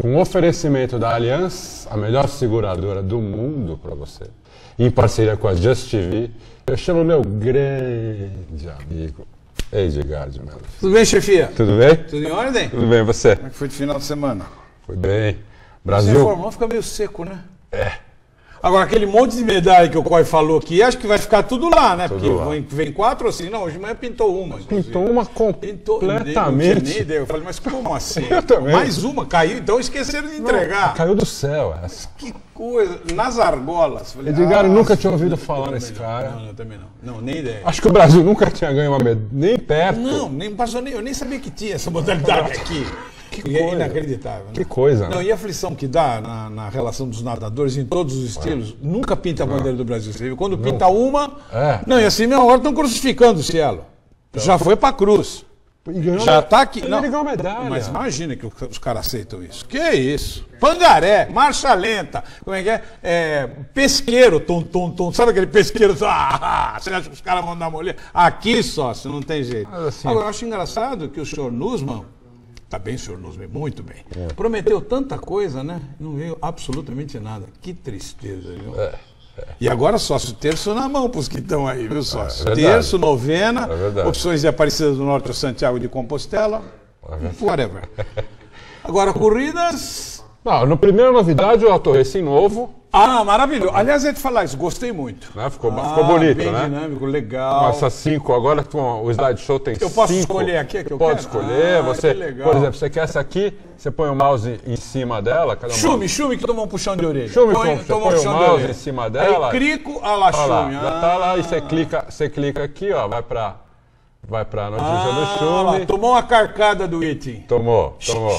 Com oferecimento da Allianz, a melhor seguradora do mundo para você, em parceria com a Just TV, eu chamo meu grande amigo Edgar de Mello. Tudo bem, chefia? Tudo bem? Tudo em ordem? Tudo bem, você? Como é que foi de final de semana? Foi bem. Você Brasil? formou, fica meio seco, né? Agora, aquele monte de medalha que o Coy falou aqui, acho que vai ficar tudo lá, né? Tudo Porque lá. vem 4 assim. Não, hoje de manhã pintou uma. Pintou uma completamente. Não tinha nem ideia. Eu falei, mas como assim? Eu também. Mais uma, caiu, então esqueceram de entregar. Caiu do céu essa. Que coisa, nas argolas. Falei, Edgar, eu nunca tinha ouvido falar nesse cara. Não, também não. Não, nem ideia. Acho que o Brasil nunca tinha ganho uma medalha, nem perto. Não, nem passou nem. Eu nem sabia que tinha essa modalidade aqui. Que E é coisa. inacreditável. Né? Que coisa, Não, né? e a aflição que dá na relação dos nadadores em todos os estilos, nunca pinta a bandeira do Brasil. Você viu? Quando pinta uma. É. Não, e assim, mesmo hora estão crucificando o Cielo. Já foi pra cruz. E ganhou Já tá aqui. Ele Não, ganhou uma medalha. mas imagina que os caras aceitam isso. Que isso? Pangaré, marcha lenta, como é que é? Pesqueiro, tom. Sabe aquele pesqueiro? Você acha que os caras vão dar moleza? Aqui só, se não tem jeito. Mas assim- Agora, eu acho engraçado que o senhor Nussmann, tá bem, senhor Nussmann, muito bem. Prometeu tanta coisa, né? Não veio absolutamente nada. Que tristeza, viu? E agora sócio terço na mão para os que estão aí, viu, sócio? verdade. Terço, novena, É verdade. opções de Aparecida do Norte ou Santiago de Compostela, whatever. Agora, corridas... Não, no primeira novidade, eu tô recém-novo, Ah, maravilhoso. Aliás, eu ia te falar isso, gostei muito. né? Ficou bonito, bem né? dinâmico, legal. Com essas 5, agora com o slideshow tem 5. Eu posso escolher aqui a que eu Pode quero? escolher. Ah, Você, que legal. por exemplo, você quer essa aqui, você põe o mouse em cima dela. Cada Chume, que tomou um puxão de orelha. Chume, você tomou põe o mouse em cima dela. Aí, crico, a la Olha lá, chume. já tá lá e você clica aqui, ó, vai pra notícia do chume. Lá, tomou uma carcada do item. Tomou.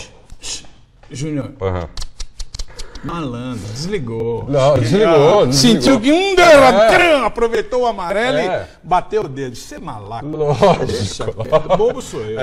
Júnior, Aham. malandro, desligou. Não, desligou. Sentiu que aproveitou o amarelo É. e bateu o dedo. Você é malaco. Lógico. Bobo sou eu.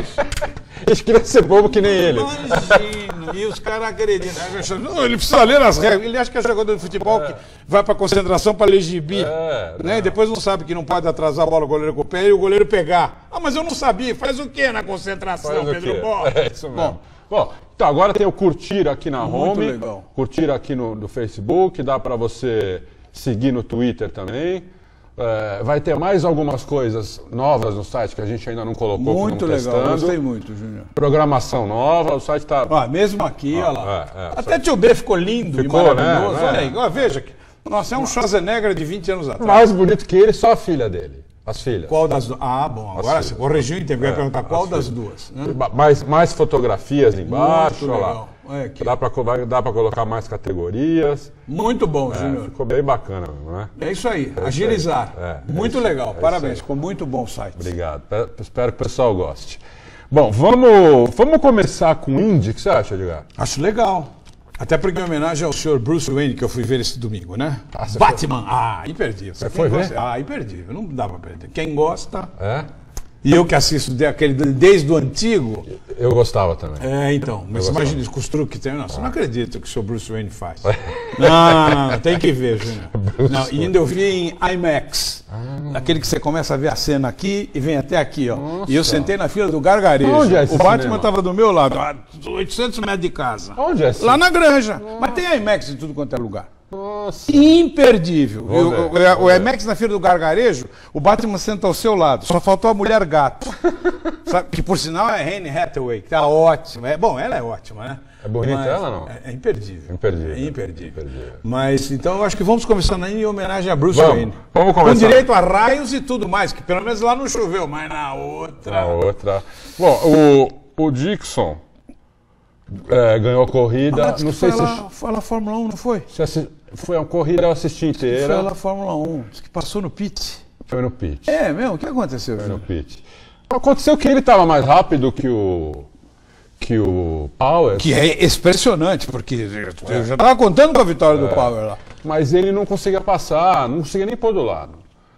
Eles queriam ser bobo que nem ele. Imagina. E os caras acreditam. Não, ele precisa ler as regras. Ele acha que é jogador de futebol que vai pra concentração pra ler gibi. Né? E depois não sabe que não pode atrasar a bola o goleiro com o pé e o goleiro pegar. Ah, mas eu não sabia. Faz o quê na concentração, Faz o Pedro quê? Bola? É isso mesmo. Bom, então agora tem o curtir aqui na Muito home, legal. curtir aqui no Facebook, dá para você seguir no Twitter também. Vai ter mais algumas coisas novas no site que a gente ainda não colocou. Muito que legal. testando. Gostei muito, Júnior. Programação nova, o site está... Ó, mesmo aqui, olha lá. Até só- tio B ficou lindo Ficou, e maravilhoso. né? Olha aí, ó, veja aqui. Nossa, é um Schwarzenegger de 20 anos atrás. Mais bonito que ele, só a filha dele. As filhas. Qual das duas? Ah, bom, agora As você corrigiu, então eu ia perguntar qual as das filhas. duas. Né? Mais fotografias embaixo, Muito olha lá. legal. Olha aqui. Dá para colocar mais categorias. Muito bom, Júnior. Ficou bem bacana mesmo, né? É isso aí, agilizar. Muito legal, isso parabéns, aí. ficou muito bom o site. Obrigado. Espero que o pessoal goste. Bom, vamos começar com o Indy. O que você acha, Edgar? Acho legal. Até porque em homenagem ao senhor Bruce Wayne, que eu fui ver esse domingo, né? você Batman. Imperdível. Você foi ver? Imperdível. Não dá pra perder. Quem gosta, É? e eu que assisto desde o antigo, Eu gostava também. então. Mas gostava. imagina os truques que tem. Não, você não acredita que o senhor Bruce Wayne faz. Não, tem que ver, Júnior. Não, e ainda eu vi em IMAX. Aquele que você começa a ver a cena aqui e vem até aqui, ó. Nossa. E eu sentei na fila do gargarejo. Onde é esse o Batman cinema? estava do meu lado, a 800 metros de casa. Onde é esse? Lá na granja. Mas tem IMAX em tudo quanto é lugar. Nossa. Imperdível. Vou ver, O vou ver. IMAX na fila do gargarejo, o Batman senta ao seu lado. Só faltou a mulher gato. Sabe? Que por sinal é Anne Hathaway, que tá ótima. Bom, ela é ótima, né? É bonita ela, não? É imperdível. Imperdível. É imperdível. Imperdível. Mas então eu acho que vamos começar em homenagem a Bruce Vamos, Wayne. vamos Com começar. direito a raios e tudo mais, que pelo menos lá não choveu, mas na outra. A outra. Bom, o Dixon ganhou a corrida. Diz Não que sei foi se lá, foi lá a Fórmula 1, não foi? foi uma corrida, eu assisti Foi inteira. lá a Fórmula 1, diz que passou no pit. Foi no pit. É mesmo? O que aconteceu? Foi no pit. Aconteceu que ele estava mais rápido que o Powers, Que é impressionante, porque eu já estava contando com a vitória do Power lá. mas ele não conseguia passar, não conseguia nem pôr do lado.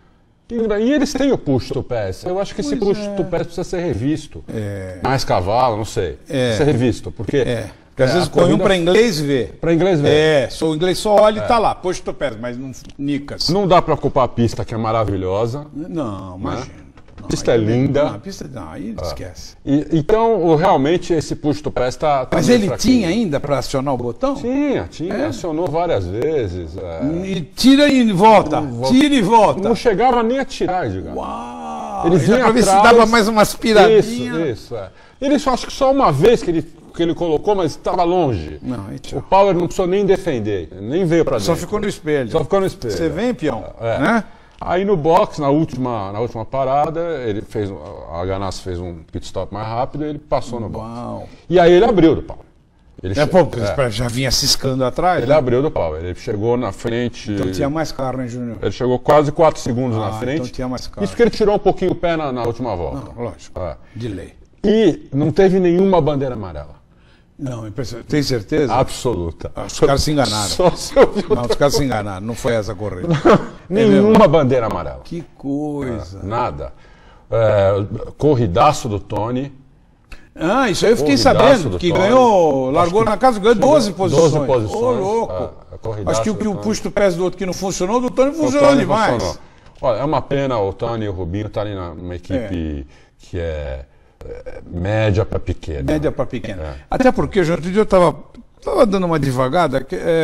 E eles têm o push to pass. Eu acho que esse push to pass precisa ser revisto. Mais cavalo, não sei. Precisa ser revisto, porque Porque às vezes põe um para inglês ver. para inglês ver. O inglês só olha e tá lá, push to pass, mas não nicas. Não dá para ocupar a pista, que é maravilhosa. Não, imagina. pista é linda. A pista não, aí esquece. Então, realmente, esse push to pass está... Mas ele tinha ainda para acionar o botão? Tinha. Acionou várias vezes. E tira e volta. Tira e volta. Não chegava nem a tirar, Edgar. Uau! Ele vinha para ver se atrás, dava mais uma aspiradinha. Isso. Ele acho que só uma vez que ele colocou, mas estava longe. Não, o Power não precisou nem defender, nem veio para dentro. Só ficou no espelho. Você vem, peão? Né? Aí no box, na última parada, a Ganassi fez um pit stop mais rápido e ele passou no box. Uau. E aí ele abriu do Power. Já vinha ciscando atrás? Ele abriu do Power, ele chegou na frente... Então tinha mais carro, hein, Júnior? Ele chegou quase 4 segundos na frente. Então tinha mais carro. Isso porque ele tirou um pouquinho o pé na última volta. Não, lógico, de lei. E não teve nenhuma bandeira amarela. Não, impressionante. Tem certeza? Absoluta. Os caras se enganaram. Os caras se enganaram, não foi essa corrida. Nenhuma bandeira amarela. Que coisa. Nada. Corridaço do Tony. Isso aí eu fiquei sabendo, que ganhou, largou na casa, ganhou 12 posições. 12 posições. Ô, louco. Acho que o push to pass do outro que não funcionou, do Tony funcionou demais. Funcionou. Olha, é uma pena o Tony e o Rubinho estarem numa equipe que é média para pequena. Média para pequena. Até porque, outro dia eu estava dando uma devagada.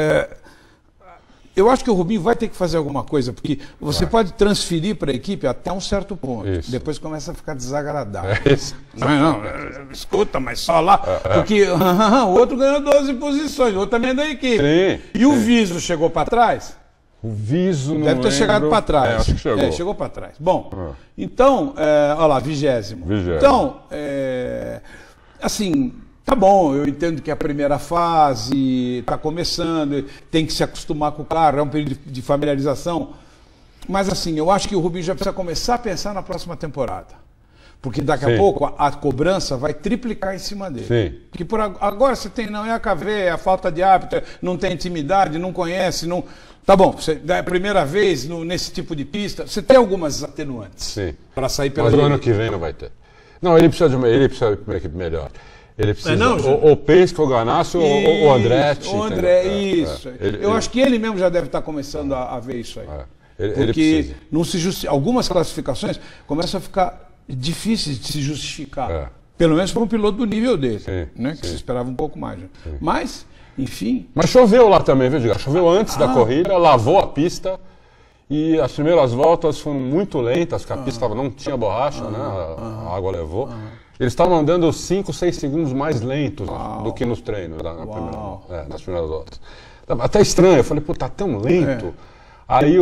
Eu acho que o Rubinho vai ter que fazer alguma coisa, porque você pode transferir para a equipe até um certo ponto. Isso. Depois começa a ficar desagradável. Não, escuta, mas só lá. Porque o outro ganhou 12 posições, o outro também é da equipe. Sim, e o Viso chegou para trás? O Viso não deve ter chegado para trás. Acho que chegou. Chegou para trás. Bom, então, olha lá, 20º. Então, assim, tá bom, eu entendo que a primeira fase está começando, tem que se acostumar com o carro, é um período de familiarização. Mas assim, eu acho que o Rubinho já precisa começar a pensar na próxima temporada. Porque daqui a pouco a cobrança vai triplicar em cima dele. Sim. Porque por agora você tem, não é a KV, é a falta de hábito, não tem intimidade, não conhece, não... Tá bom, é a primeira vez nesse tipo de pista, você tem algumas atenuantes para sair pela direita. Mas no ano que vem não vai ter. Não, ele precisa de uma equipe melhor. Ele precisa ou Penske, ou Ganassi, ou Andretti. O André, isso. Eu acho que ele mesmo já deve estar começando a ver isso aí. Porque não se algumas classificações começam a ficar difíceis de se justificar. Pelo menos para um piloto do nível dele, que se esperava um pouco mais. Mas, enfim... Mas choveu lá também, viu, Edgar? Choveu antes da corrida, lavou a pista e as primeiras voltas foram muito lentas, porque a pista não tinha borracha, né? A água levou. Eles estavam andando 5, 6 segundos mais lentos do que nos treinos, nas primeiras voltas. Até estranho, eu falei, pô, tá tão lento. Aí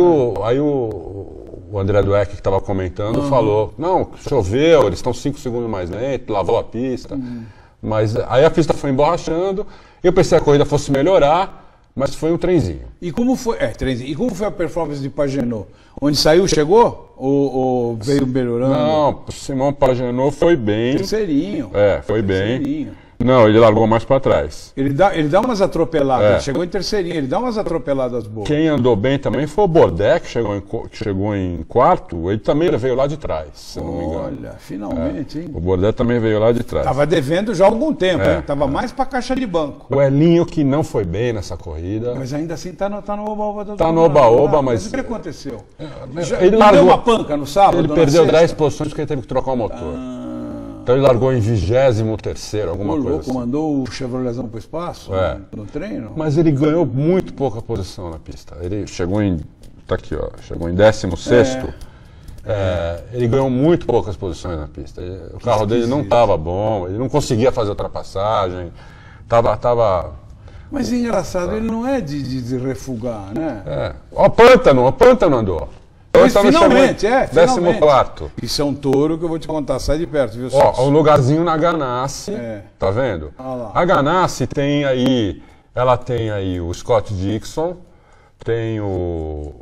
o André Dweck, que estava comentando, falou, não, choveu, eles estão 5 segundos mais lentos, lavou a pista. Mas aí a pista foi emborrachando, eu pensei que a corrida fosse melhorar, mas foi um trenzinho. E como foi, E como foi a performance de Pagenaud? Onde saiu, chegou? Ou veio melhorando? Não, o Simão Pagenaud foi bem. Terceirinho. Foi bem. Não, ele largou mais para trás. Ele dá umas atropeladas, ele chegou em terceirinho, ele dá umas atropeladas boas. Quem andou bem também foi o Bordet, que chegou em quarto, ele também veio lá de trás, se não me engano. Olha, finalmente, hein? O Bordet também veio lá de trás. Tava devendo já há algum tempo, hein? Tava mais para caixa de banco. O Elinho, que não foi bem nessa corrida. Mas ainda assim tá no oba-oba. Tá no oba-oba, mas... o que aconteceu? Ele largou deu uma panca no sábado? Ele perdeu 10 posições porque ele teve que trocar o motor. Então ele largou em 23º, alguma coisa assim. Mandou o Chevroletzão para o espaço no treino? Mas ele ganhou muito pouca posição na pista. Ele chegou em... Tá aqui, ó. Chegou em 16º. Ele ganhou muito poucas posições na pista. O carro dele não estava bom, ele não conseguia fazer ultrapassagem. Mas é engraçado, ele não é de refugar, né? O Pântano andou. Finalmente, 14º. Isso é um touro que eu vou te contar, sai de perto, viu? Um lugarzinho na Ganassi, tá vendo? A Ganassi ela tem aí o Scott Dixon, tem o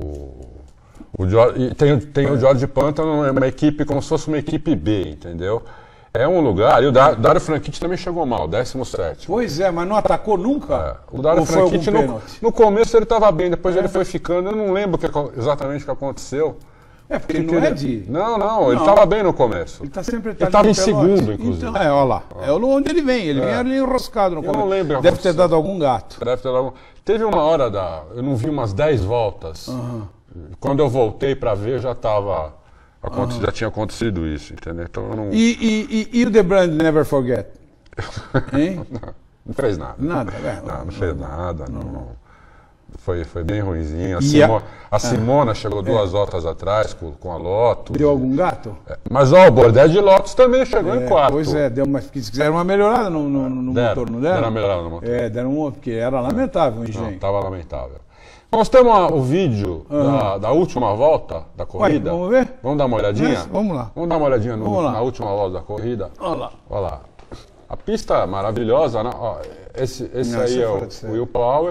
George Pântano, é uma equipe como se fosse uma equipe B, entendeu? É um lugar, e o Dario Franchitti também chegou mal, 17º. Pois é, mas não atacou nunca? O Dario Franchitti, no começo ele estava bem, depois ele foi ficando, eu não lembro exatamente o que aconteceu. Porque não é de... Não, ele estava bem no começo. Ele sempre estava em segundo, inclusive. Então, olha lá, é onde ele vem, ele vem ali enroscado no começo. Eu não lembro. Deve ter dado algum gato. Teve uma hora eu não vi umas 10 voltas. Quando eu voltei para ver, já estava Já tinha acontecido isso, entendeu? Então eu não... E o The Brand Never Forget? Hein? Não fez nada. Nada, não fez nada. Não. Foi bem ruimzinho. A Simona chegou 2 voltas atrás com a Lotus. Deu algum gato? Mas o Bordet de Lotus também chegou em 4. Pois é, se quiseram uma melhorada no motor, não deram? Deram uma melhorada no motor. Deram uma, porque era lamentável o engenho. Não, estava lamentável. Nós temos o vídeo da última volta da corrida. Vamos ver? Vamos dar uma olhadinha? Vamos lá. Vamos dar uma olhadinha na última volta da corrida? Olha lá. A pista maravilhosa, né? Ó, esse aí é o Will Power.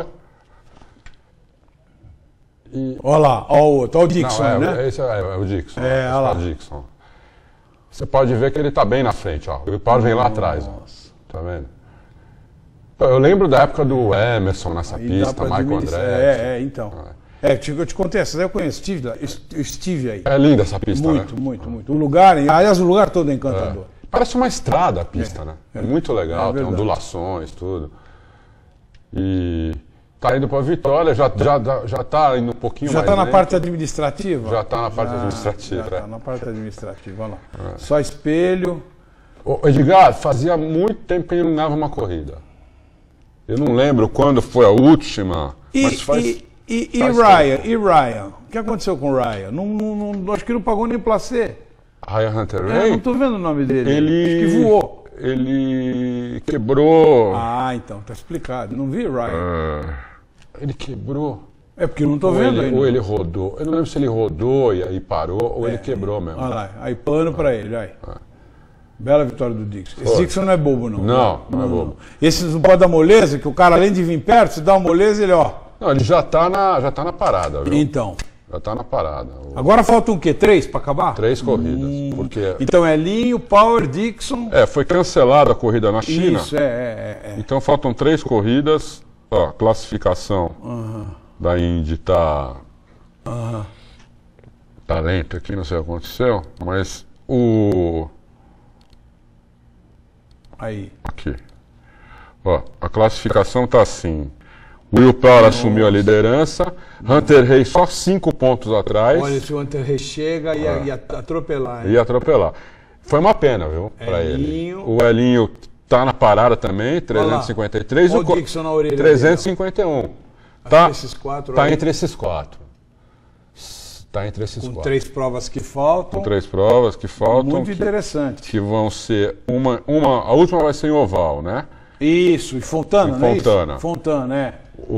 Olha lá, olha o outro, olha o Dixon, né? Esse é o Dixon. Olha lá. É o Dixon. Você pode ver que ele está bem na frente, ó. O Will Power vem lá atrás, ó. Tá vendo? Eu lembro da época do Emerson nessa pista, Michael Andretti. Então. Eu te contei, essa eu conheço, estive aí. É linda essa pista, né? Muito. O lugar, aliás, o lugar todo é encantador. Parece uma estrada a pista, né? É muito legal, tem ondulações, tudo. E tá indo para a Vitória, já tá indo um pouquinho mais. Já tá na parte administrativa? Já tá na parte administrativa. Já tá na parte administrativa, olha lá. Só espelho. Ô, Edgar, fazia muito tempo que ele não ganhava uma corrida. Eu não lembro quando foi a última. E Ryan? O que aconteceu com o Ryan? Acho que não pagou nem placê. Ryan Hunter-Reay? Não estou vendo o nome dele. Ele que voou. Ele quebrou. Então, tá explicado. Não vi Ryan. Ele quebrou. É porque eu não estou vendo ainda. Ou ele rodou. Eu não lembro se ele rodou e aí parou ou ele quebrou mesmo. Olha lá, aí plano para ele, vai. Bela vitória do Dixon. Esse Dixon não é bobo, não. Não é bobo. Esse não pode dar moleza, que o cara, além de vir perto, se dá uma moleza, ele, ó. Não, ele já tá na parada, viu? Então. Já tá na parada. Agora faltam o quê? 3 para acabar? 3 corridas. Porque... Então é Linho, Power, Dixon. Foi cancelada a corrida na China. Isso, Então faltam 3 corridas. Ó, classificação da Indy tá lento aqui, não sei o que aconteceu, mas Aí. Aqui. Ó, a classificação tá assim. Will Power assumiu a liderança, Hunter-Reay só 5 pontos atrás. Olha, se o Hunter-Reay chega ia atropelar. Hein? Ia atropelar. Foi uma pena, viu, pra ele. O Elinho tá na parada também, 353. Olha o Dixon na orelha 351. Tá entre esses 4. Tá entre esses 4. Tá entre esses 4. Com 3 provas que faltam. Com 3 provas que faltam. Muito interessante. Que vão ser a última vai ser em oval, né? Isso, e Fontana, né? Fontana. Fontana,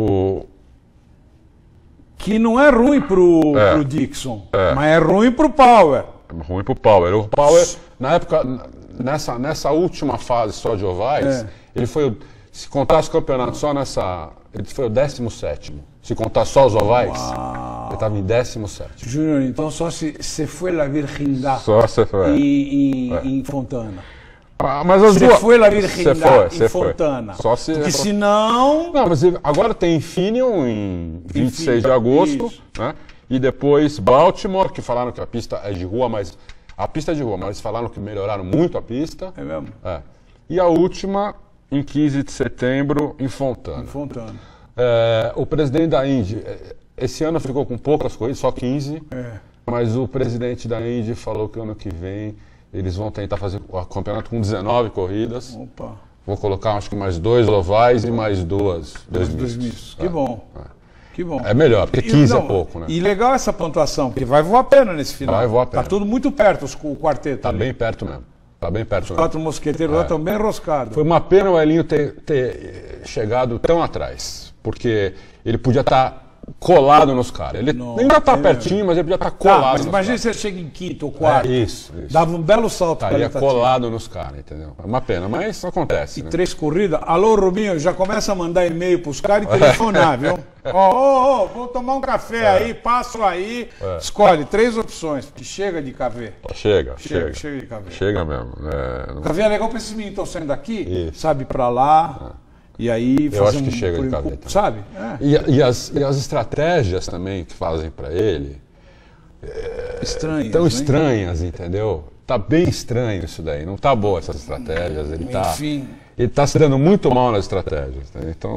que não é ruim pro Dixon, mas é ruim pro Power. É ruim pro Power. O Power, na época, nessa última fase só de ovais, ele foi, se contar os campeonatos só ele foi o 17º. Se contar só os ovais, ele estava em 17º. Júnior, então só se foi la virgindade em Fontana. Mas as duas... foi la virgindade em foi. Fontana. Só se... Porque senão... Não, mas agora tem Infineon em 26 de agosto, né? E depois Baltimore, que falaram que a pista é de rua, mas eles falaram que melhoraram muito a pista. É mesmo? E a última, em 15 de setembro, em Fontana. O presidente da Indy, esse ano ficou com poucas corridas, só 15, mas o presidente da Indy falou que ano que vem eles vão tentar fazer o campeonato com 19 corridas. Opa. Vou colocar acho que mais 2 ovais e mais 2 mistos. Que bom. Que bom. É melhor, porque 15 é pouco, né? E legal essa pontuação, porque vai voar a pena nesse final. Vai voar a pena. Tá tudo muito perto, o quarteto. Tá bem perto mesmo. Tá bem perto mesmo. Os 4 mosqueteiros lá estão bem enroscados. Foi uma pena o Elinho ter chegado tão atrás, porque ele podia estar colado nos caras. Ele ainda está pertinho, mas ele podia estar colado nos caras. Imagina se você chega em quinto ou quarto. Isso. Dava um belo salto. Estaria colado nos caras, entendeu? É uma pena, mas acontece. E 3 corridas. Alô, Rubinho, já começa a mandar e-mail para os caras e telefonar, viu? Vou tomar um café aí, passo aí. Escolhe 3 opções, porque chega de café. Chega de café. Chega mesmo. O café é legal para esses meninos que estão saindo daqui, sabe, para lá. E aí eu acho que chega de cabeça. Sabe? E as estratégias também que fazem para ele estranhas, tão estranhas, entendeu? Tá bem estranho isso daí. Não tá boa essas estratégias. Ele tá se dando muito mal nas estratégias. Né? Então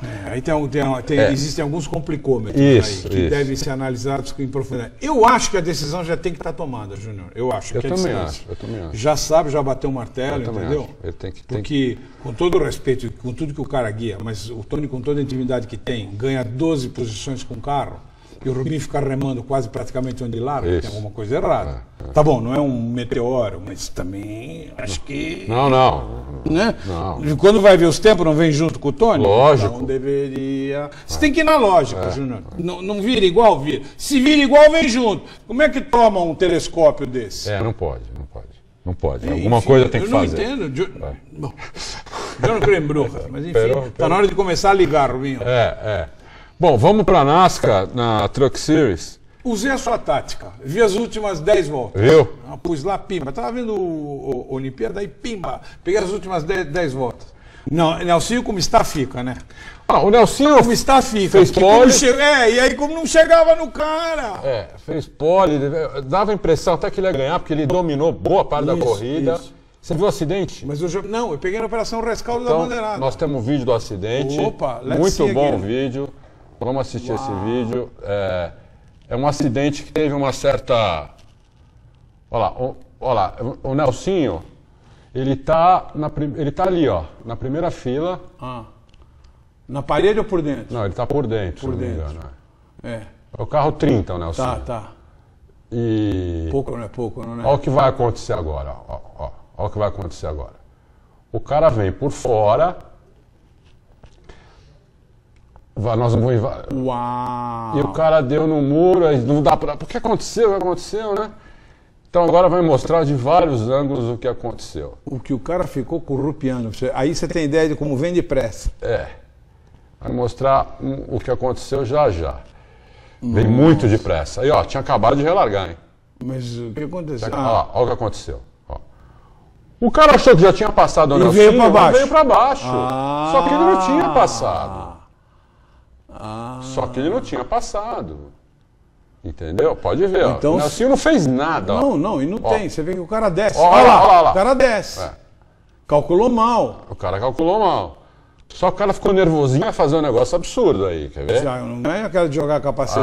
Aí existem alguns complicômetros isso, aí, que devem ser analisados em profundidade. Eu acho que a decisão já tem que estar tomada, Júnior. Eu acho. Eu também acho. Já sabe, já bateu o martelo, entendeu? Ele tem que, Porque, com todo o respeito, com tudo que o cara guia, mas o Tony, com toda a intimidade que tem, ganha 12 posições com o carro, e o Rubinho fica remando quase praticamente onde larga, tem alguma coisa errada. Tá bom, não é um meteoro, mas também acho que... Não. Né? Não. Quando vai ver os tempos, não vem junto com o Tony? Lógico. Não deveria... Você tem que ir na lógica, Júnior. Não vira igual, vira. Se vira igual, vem junto. Como é que toma um telescópio desse? Não pode. Não pode. Alguma coisa tem que fazer. Eu não entendo. Bom, John Crenbrucher, mas enfim, tá na hora de começar a ligar, Rubinho. Bom, vamos para a NASCAR, na Truck Series. Usei a sua tática. Vi as últimas 10 voltas. Viu? Pus lá, pimba. Tava vendo o Olimpíada, aí pimba. Peguei as últimas 10 voltas. Não, Nelsinho como está, fica, né? O Nelsinho como está, fica. Fez pole. E aí como não chegava no cara. Fez pole. Dava a impressão até que ele ia ganhar, porque ele dominou boa parte da corrida. Isso. Você viu o acidente? Mas eu peguei na Operação Rescaldo da Bandeirada. Nós temos um vídeo do acidente. Opa, muito bom vídeo. Vamos assistir esse vídeo. É um acidente que teve uma certa... Olha lá, o Nelsinho, ele tá ali, ó, na primeira fila. Na parede ou por dentro? Não, ele tá por dentro, por se não me dentro. engano. É o carro 30, o Nelsinho. Tá. E... Pouco não é pouco, não é? Olha o que vai acontecer agora, ó. Olha o que vai acontecer agora. O cara vem por fora... Nós vamos... Uau! E o cara deu no muro, não dá pra... O que aconteceu, né? Então agora vai mostrar de vários ângulos o que aconteceu. O que o cara ficou corrupiando. Aí você tem ideia de como vem depressa. Vai mostrar o que aconteceu já. Vem muito depressa. Aí, ó, tinha acabado de relargar, hein? Mas o que aconteceu? Olha o que aconteceu. O cara achou que já tinha passado o Nelsinho, veio pra baixo. Veio pra baixo. Só que ele não tinha passado. Só que ele não tinha passado. Entendeu? Pode ver, então, ó. O Nelsinho não fez nada. Não, e não tem. Você vê que o cara desce. Olha lá. O cara desce. Calculou mal. O cara calculou mal. Só que o cara ficou nervosinho a fazer um negócio absurdo aí, quer ver? Não é aquela de jogar capacete.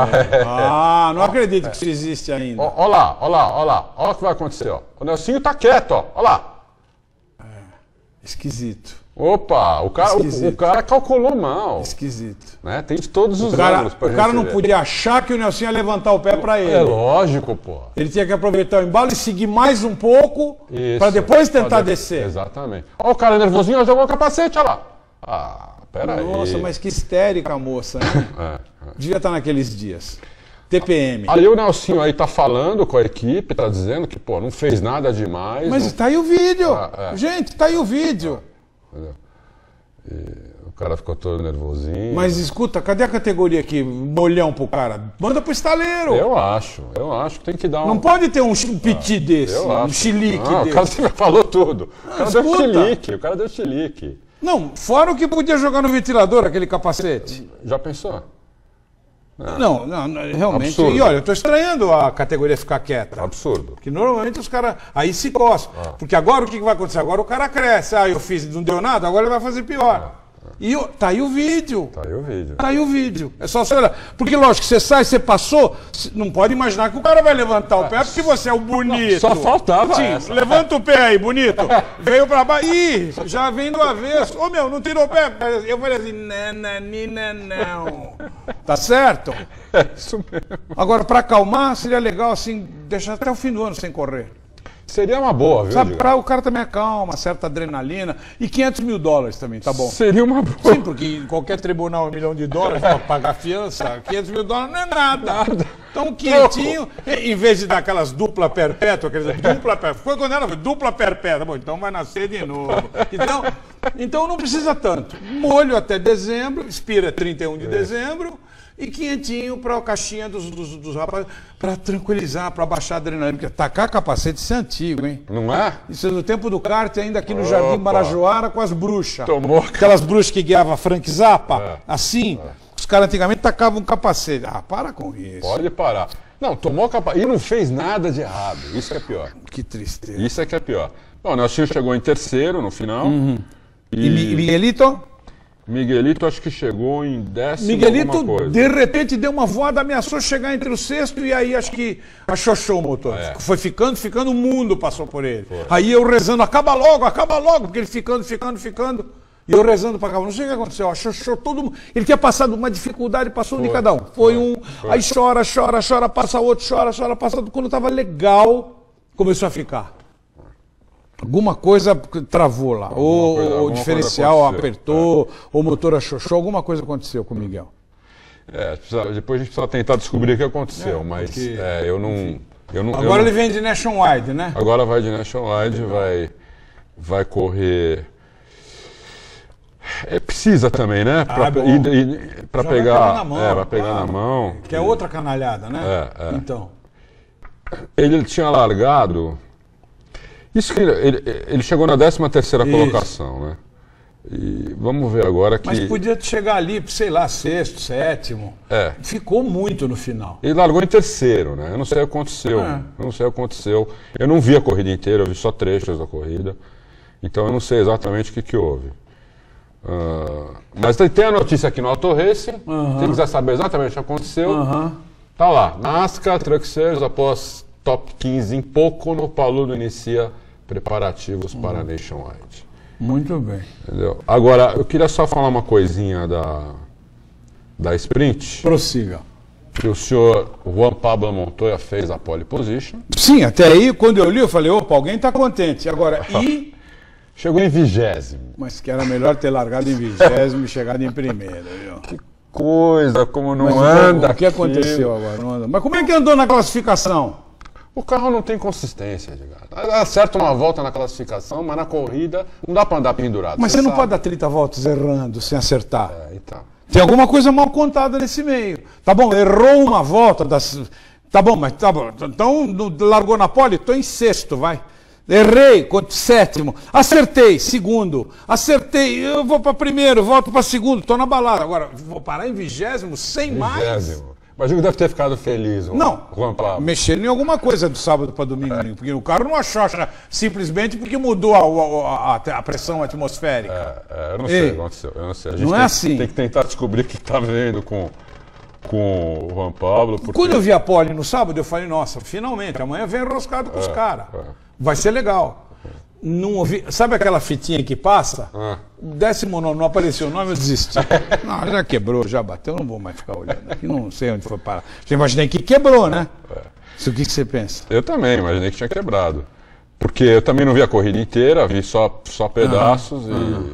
Não acredito que isso existe ainda. Olha lá. Olha o que vai acontecer, ó. O Nelsinho tá quieto, ó. Olha lá. Esquisito. Opa, o cara calculou mal. Esquisito. Né? Tem de todos os ângulos pra O cara não podia achar que o Nelsinho ia levantar o pé pra ele. É lógico, pô. Ele tinha que aproveitar o embalo e seguir mais um pouco pra depois tentar descer. Exatamente. Olha o cara nervosinho, jogou o capacete, olha lá. Peraí. Nossa, mas que histérica a moça, né? Devia estar naqueles dias. TPM. Aí o Nelsinho aí tá falando com a equipe, tá dizendo que, pô, não fez nada demais. Mas tá aí o vídeo. Gente, tá aí o vídeo. E o cara ficou todo nervosinho. Mas escuta, cadê a categoria aqui? Molhão pro cara. Manda pro estaleiro. Eu acho que tem que dar um... Não pode ter um piti desse, um chilique desse. O cara já falou tudo. O cara deu chilique. Não, fora o que podia jogar no ventilador, aquele capacete. Já pensou? Não, realmente. Absurdo. E olha, eu tô estranhando a categoria ficar quieta. Absurdo. Porque normalmente os caras aí se coçam. Porque agora o que vai acontecer? Agora o cara cresce. Eu fiz, não deu nada, agora ele vai fazer pior. E tá aí o vídeo. Tá aí o vídeo. É só você olhar. Porque, lógico, você sai, você passou, não pode imaginar que o cara vai levantar o pé porque você é o bonito. Só faltava essa. Levanta o pé aí, bonito. Veio pra baixo. Ih, já vem do avesso. Ô, meu, não tirou o pé. Eu falei assim, não. Tá certo? É isso mesmo. Agora, pra acalmar, seria legal, assim, deixar até o fim do ano sem correr. Seria uma boa, viu? Sabe, pra o cara também acalma, certa adrenalina. E $500 mil também, tá bom? Seria uma boa. Sim, porque em qualquer tribunal $1 milhão pra pagar fiança, $500 mil não é nada. Então, quentinho, em vez de dar aquelas dupla perpétua, foi quando ela foi dupla perpétua. Bom, então vai nascer de novo. Então não precisa tanto. Molho até dezembro, expira 31 de dezembro. E quentinho para a caixinha dos rapazes, para tranquilizar, para baixar a adrenalina. Porque tacar capacete, isso é antigo, hein? Não é? Isso é do tempo do kart, ainda aqui no Jardim Marajoara, com as bruxas. Tomou. Aquelas bruxas que guiavam Frank Zappa, assim. Os caras antigamente tacavam um capacete. Para com isso. Pode parar. Não, tomou capacete e não fez nada de errado. Isso que é pior. Que tristeza. Isso é que é pior. Bom, o Nelsinho chegou em terceiro no final. E Miguelito? Miguelito acho que chegou em 10º. Miguelito, alguma coisa. de repente, deu uma voada, ameaçou chegar entre o sexto e aí acho que achochou o motor. Foi ficando, o mundo passou por ele. Foi. Aí eu rezando, acaba logo, porque ele ficando. E eu rezando pra cá, não sei o que aconteceu, achochou todo mundo. Ele tinha passado uma dificuldade, passou de cada um. Foi. Aí chora, passa outro, chora, passa outro. Quando tava legal, começou a ficar. Alguma coisa travou lá, ou o diferencial apertou, ou o motor achochou, alguma coisa aconteceu com o Miguel. Depois a gente precisa tentar descobrir o que aconteceu, mas porque, eu não... Agora ele vem de Nationwide, né? Agora vai de Nationwide, vai correr... precisa também, né? Para pegar na mão. Vai pegar na mão. Que é outra canalhada, né? Então. Ele tinha largado... Isso que ele chegou na 13ª colocação, né? E vamos ver agora que... Mas podia chegar ali, sei lá, sexto, sétimo. Ficou muito no final. Ele largou em terceiro, né? Eu não sei o que aconteceu. Eu não vi a corrida inteira, eu vi só trechos da corrida. Então eu não sei exatamente o que houve. Mas tem a notícia aqui no Auto Racing. Quem quiser saber exatamente o que aconteceu, tá lá. NASCAR Truck Series, após top 15 em Pocono, Paludo inicia preparativos para a Nationwide. Muito bem. Entendeu? Agora, eu queria só falar uma coisinha da Sprint. Prossiga. Que o senhor Juan Pablo Montoya fez a pole position. Sim, até aí, quando eu li, eu falei, opa, alguém está contente. Agora, Chegou em 20º. Mas que era melhor ter largado em 20º e chegado em primeiro, viu? Que coisa, como não anda. O que aconteceu agora? Não anda. Mas como é que andou na classificação? O carro não tem consistência, Edgar. Acerta uma volta na classificação, mas na corrida não dá para andar pendurado. Mas você não pode dar 30 voltas errando, sem acertar. Então. Tem alguma coisa mal contada nesse meio. Tá bom, errou uma volta. Tá bom, mas tá bom. Então, largou na pole? Tô em sexto, vai. Errei, sétimo. Acertei, segundo. Acertei, eu vou para primeiro, volto para segundo. Tô na balada. Agora, vou parar em 20º, sem mais. Imagina que deve ter ficado feliz. Não, mexendo em alguma coisa do sábado para domingo, porque o carro não achocha simplesmente porque mudou a pressão atmosférica. Eu não sei o que aconteceu. Eu não sei. A gente não é assim. Tem que tentar descobrir o que está vendo com o Juan Pablo. Porque... Quando eu vi a pole no sábado, eu falei, nossa, finalmente, amanhã vem enroscado com os caras. Vai ser legal. Não ouvi. Sabe aquela fitinha que passa? 19º não apareceu o nome, eu desisti. Não, já quebrou, já bateu, não vou mais ficar olhando aqui, não sei onde foi parar. Já imaginei que quebrou, né? O que você pensa? Eu também imaginei que tinha quebrado. Porque eu também não vi a corrida inteira, vi só pedaços.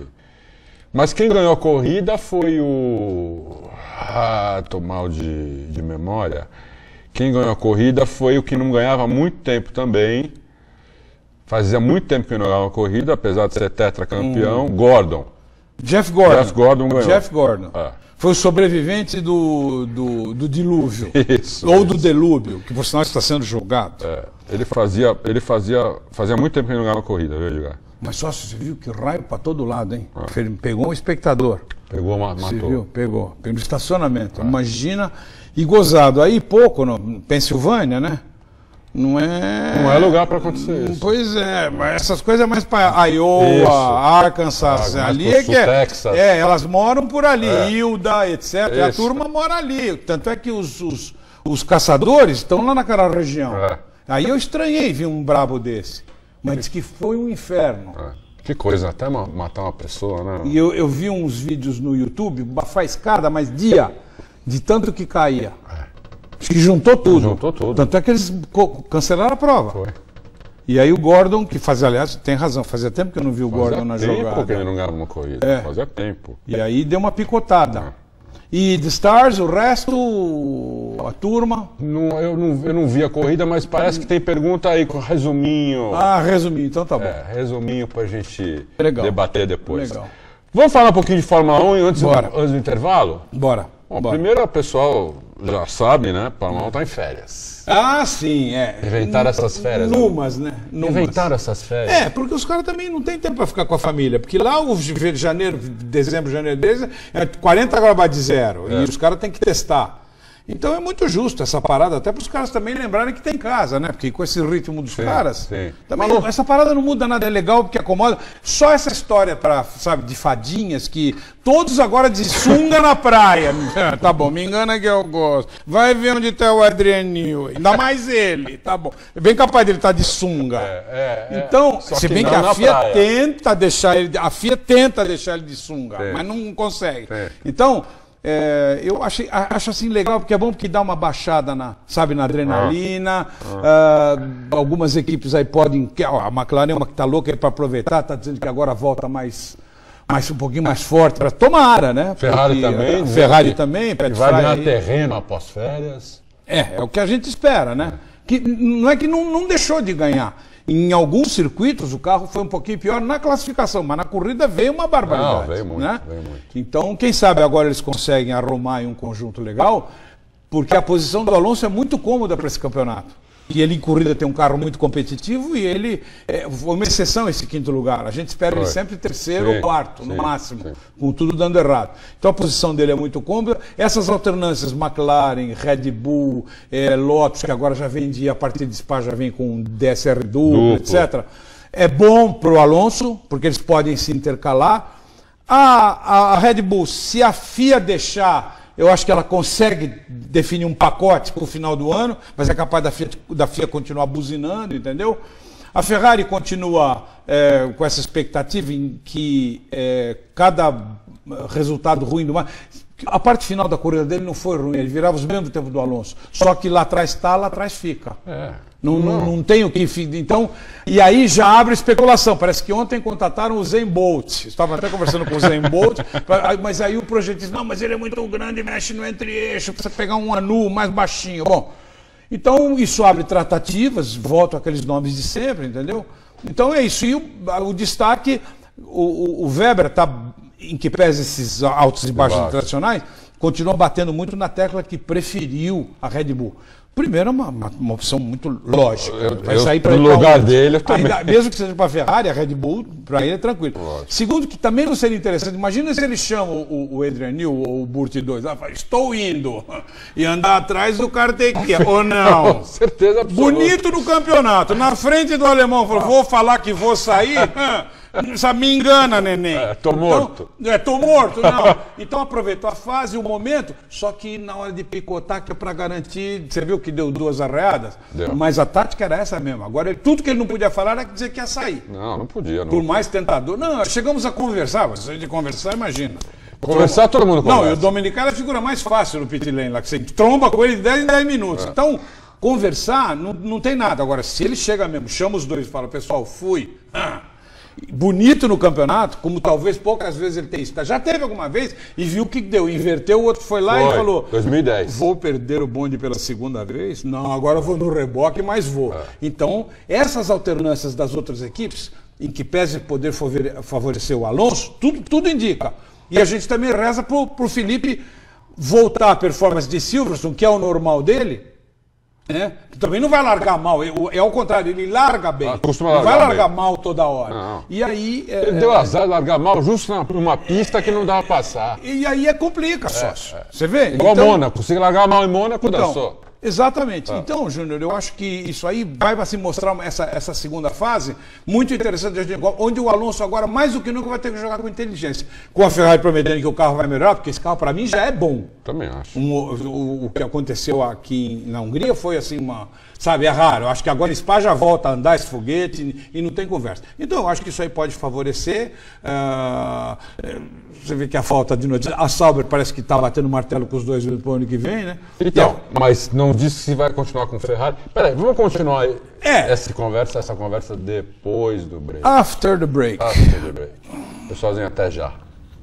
Mas quem ganhou a corrida foi o... tô mal de memória. Quem ganhou a corrida foi o que não ganhava há muito tempo também. Fazia muito tempo que não ganhava uma corrida, apesar de ser tetracampeão. Gordon. Jeff Gordon. Jeff Gordon ganhou. Jeff Gordon. Foi o sobrevivente do dilúvio. Isso. Ou do delúbio, que por sinal está sendo julgado. Ele fazia muito tempo que não ganhava uma corrida, viu, Edgar? Mas só você viu que raio para todo lado, hein? Ele pegou um espectador. Pegou, matou. Você viu? Pegou no estacionamento. Imagina. E gozado. Aí pouco, no Pensilvânia, né? Não é lugar para acontecer isso. Pois é, mas essas coisas é mais para Iowa, Arkansas, ali é que Texas. Elas moram por ali, Hilda, etc. E a turma mora ali. Tanto é que os caçadores estão lá naquela região. Aí eu estranhei ver um brabo desse. Mas disse que foi um inferno. Que coisa, até matar uma pessoa, né? E eu vi uns vídeos no YouTube, faiscada, mas de tanto que caía. Acho que juntou tudo. Tanto é que eles cancelaram a prova. Foi. E aí o Gordon, que fazia, aliás, tem razão, fazia tempo que eu não vi o Gordon na jogada. Fazia tempo que ele não ganhava uma corrida. Fazia tempo. E aí deu uma picotada. E The Stars, o resto, a turma... Eu não vi a corrida, mas parece que tem pergunta aí com resuminho. Resuminho, então tá bom. Resuminho pra gente debater depois. Legal. Vamos falar um pouquinho de Fórmula 1 antes do intervalo? Bora. Bom, primeiro o pessoal já sabe, né? Fórmula 1 tá em férias. Sim, Inventaram essas férias. Né? Inventaram essas férias. Porque os caras também não tem tempo para ficar com a família. Porque lá o dezembro, janeiro deles é 40 graus de zero. E os caras têm que testar. Então é muito justo essa parada, até para os caras também lembrarem que tem casa, né? Porque com esse ritmo dos caras, também essa parada não muda nada, é legal porque acomoda. Só essa história sabe, de fadinhas que todos agora de sunga na praia. Tá bom, me engana que eu gosto. Vai ver onde tá o Adrianinho, ainda mais ele, tá bom. É bem capaz dele estar de sunga. Então, se bem que a FIA tenta deixar ele de sunga, mas não consegue. Então, eu acho assim legal, porque é bom porque dá uma baixada na adrenalina. Algumas equipes aí podem. A McLaren é uma que está louca para aproveitar, está dizendo que agora volta um pouquinho mais forte. Tomara, né? Ferrari também. Ferrari também. Vai ganhar terreno após férias. É o que a gente espera, né? Que não é que não deixou de ganhar. Em alguns circuitos o carro foi um pouquinho pior na classificação, mas na corrida veio uma barbaridade. Veio muito, né? veio muito. Então, quem sabe agora eles conseguem arrumar em um conjunto legal, porque a posição do Alonso é muito cômoda para esse campeonato. E ele em corrida tem um carro muito competitivo e ele foi uma exceção esse quinto lugar. A gente espera ele sempre terceiro ou quarto, no máximo, com tudo dando errado. Então a posição dele é muito cômoda. Essas alternâncias, McLaren, Red Bull, Lotus, que agora já vem a partir de Spa já vem com DSR duplo, etc. É bom para o Alonso, porque eles podem se intercalar. A Red Bull, se a FIA deixar, eu acho que ela consegue definir um pacote para o final do ano, mas é capaz da FIA continuar buzinando, entendeu? A Ferrari continua com essa expectativa em que cada resultado ruim do mar... A parte final da corrida dele não foi ruim, ele virava os mesmos tempo do Alonso. Só que lá atrás está, lá atrás fica. Não tem o que... Então, e aí já abre especulação. Parece que ontem contrataram o Usain Bolt. Estava até conversando com o Usain Bolt, mas aí o projeto diz, não, mas ele é muito grande, mexe no entre-eixo, precisa pegar um anu mais baixinho. Bom, então isso abre tratativas, voltam aqueles nomes de sempre, entendeu? Então é isso. E o destaque, o Weber está... em que pese esses altos e baixos tradicionais, continua batendo muito na tecla que preferiu a Red Bull. Primeiro, é uma opção muito lógica. Vai sair para no lugar dele, eu também. Mesmo que seja para a Ferrari, a Red Bull, para ele é tranquilo. Lógico. Segundo, que também não seria interessante, imagina se ele chama o Adrian Newey ou o Burt 2, fala, estou indo, e andar atrás do Kartekia, ou não? Com certeza absoluta. Bonito no campeonato, na frente do alemão, falou, vou falar que vou sair... Me engana, neném. Tô morto. Tô morto, não. Então aproveitou a fase, o momento, só que na hora de picotar, que é para garantir, você viu que deu 2 arreadas? Deu. Mas a tática era essa mesmo. Agora, tudo que ele não podia falar era dizer que ia sair. Não podia. Não. Por mais tentador. Não, chegamos a conversar, mas de conversar, imagina. Conversar, todo mundo conversa. Não, e o Domenicali é a figura mais fácil no pit lane, lá que você tromba com ele de 10 em 10 minutos. Então, conversar não tem nada. Agora, se ele chega mesmo, chama os dois e fala, pessoal, fui... bonito no campeonato, como talvez poucas vezes ele tenha isso. Já teve alguma vez e viu o que deu. Inverteu, o outro foi lá e falou... 2010. Vou perder o bonde pela segunda vez? Não, agora vou no reboque, mas vou. Então, essas alternâncias das outras equipes, em que pese poder favorecer o Alonso, tudo indica. E a gente também reza para o Felipe voltar à performance de Silverstone, que é o normal dele, também não vai largar mal, é ao contrário, ele larga bem. Não vai largar mal toda hora. Não. E aí. Ele deu azar de largar mal justo numa pista que não dava pra passar. E aí complica, sócio. Você vê? Igual então, Mônaco, se largar mal em Mônaco, dançou. Exatamente. Então, Júnior, eu acho que isso aí vai se mostrar essa segunda fase muito interessante, onde o Alonso agora, mais do que nunca, vai ter que jogar com inteligência. Com a Ferrari prometendo que o carro vai melhorar, porque esse carro, para mim, já é bom. Também acho. O que aconteceu aqui na Hungria foi assim é raro. Eu acho que agora Spa já volta a andar esse foguete e não tem conversa. Então, eu acho que isso aí pode favorecer. Você vê que a falta de notícia. A Sauber parece que está batendo martelo com os dois para o ano que vem, né? Então, mas não disse se vai continuar com o Ferrari. Peraí, vamos continuar essa conversa depois do break. After the break. Pessoalzinho, até já.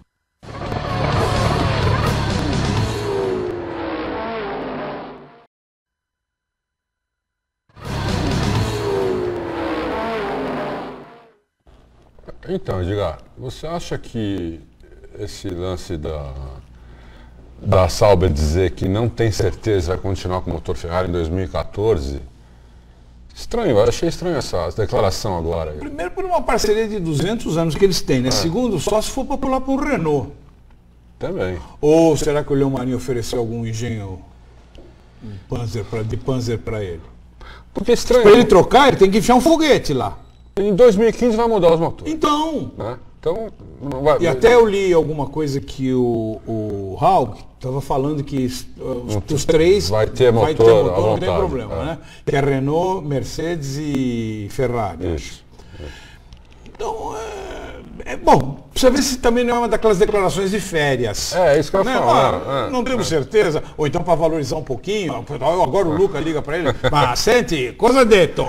Então, Edgar, você acha que esse lance da Sauber dizer que não tem certeza vai continuar com o motor Ferrari em 2014... Estranho, eu achei estranho essa declaração agora. Primeiro por uma parceria de 200 anos que eles têm, né? Segundo, só se for para pular para um Renault. Também. Ou será que o Leão Marinho ofereceu algum engenho de Panzer para ele? Porque estranho. Para ele trocar, ele tem que enfiar um foguete lá. Em 2015 vai mudar os motores. Então... Né? Então não vai, e até eu li alguma coisa que o Haug estava falando que os três vai ter motor não tem problema, né? Que é Renault, Mercedes e Ferrari. Isso. Então, bom, precisa ver se também não é uma daquelas declarações de férias. Isso que eu ia falar. Não temos certeza. Ou então para valorizar um pouquinho. Agora o Luca liga para ele. Mas sente, cosa detto.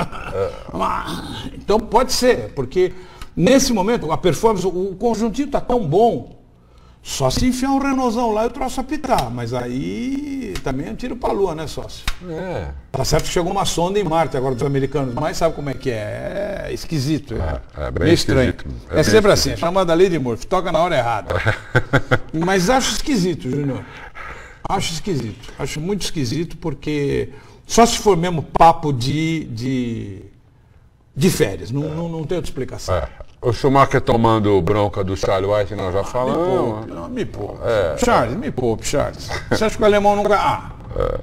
Então pode ser, porque nesse momento a performance, o conjuntinho está tão bom. Só se enfiar um Renaultzão lá e o troço apitar. Mas aí também é um tiro pra lua, né, sócio? Tá certo que chegou uma sonda em Marte agora dos americanos, mas sabe como é que é? É esquisito. É bem estranho. É sempre assim, chamada Lei de Murphy, toca na hora errada. Mas acho esquisito, Júnior. Acho esquisito. Acho muito esquisito porque só se for mesmo papo de férias. Não tem outra explicação. O Schumacher tomando bronca do Charles White, nós já falamos. Me poupe. Charles, me poupe, Charles. Você acha que o alemão não vai...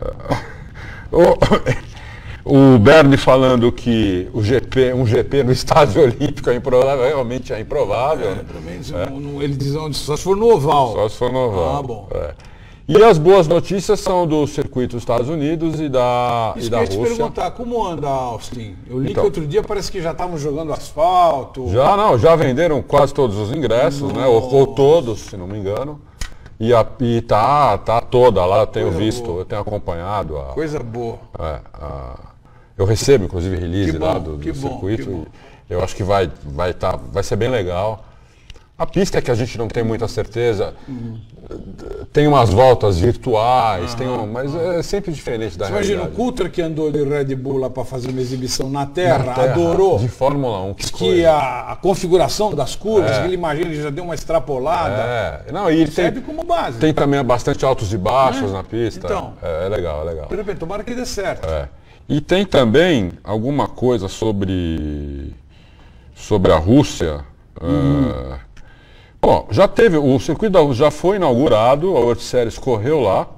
O Bernie falando que um GP no Estádio Olímpico é improvável, realmente é improvável. Ele diz só se for no oval. Só se for no oval. Bom. E as boas notícias são do circuito dos Estados Unidos e da Rússia. Eu ia te perguntar, como anda Austin? Eu li que outro dia parece que já estavam jogando asfalto. Já venderam quase todos os ingressos, né? Ou todos, se não me engano. E tá toda lá, eu tenho visto, eu tenho acompanhado. Coisa boa. Eu recebo, inclusive, release lá do circuito. Eu acho que vai ser bem legal. A pista é que a gente não tem muita certeza. Tem umas voltas virtuais, mas é sempre diferente da realidade. Imagina o Coulter que andou de Red Bull lá para fazer uma exibição na Terra, adorou. De Fórmula 1. Que a configuração das curvas, que ele imagina, ele já deu uma extrapolada. Não, e ele serve como base. Tem também bastante altos e baixos na pista. Então, é legal. De repente, tomara que dê certo. E tem também alguma coisa sobre a Rússia. Bom, o circuito da Rússia já foi inaugurado, a World Series correu lá.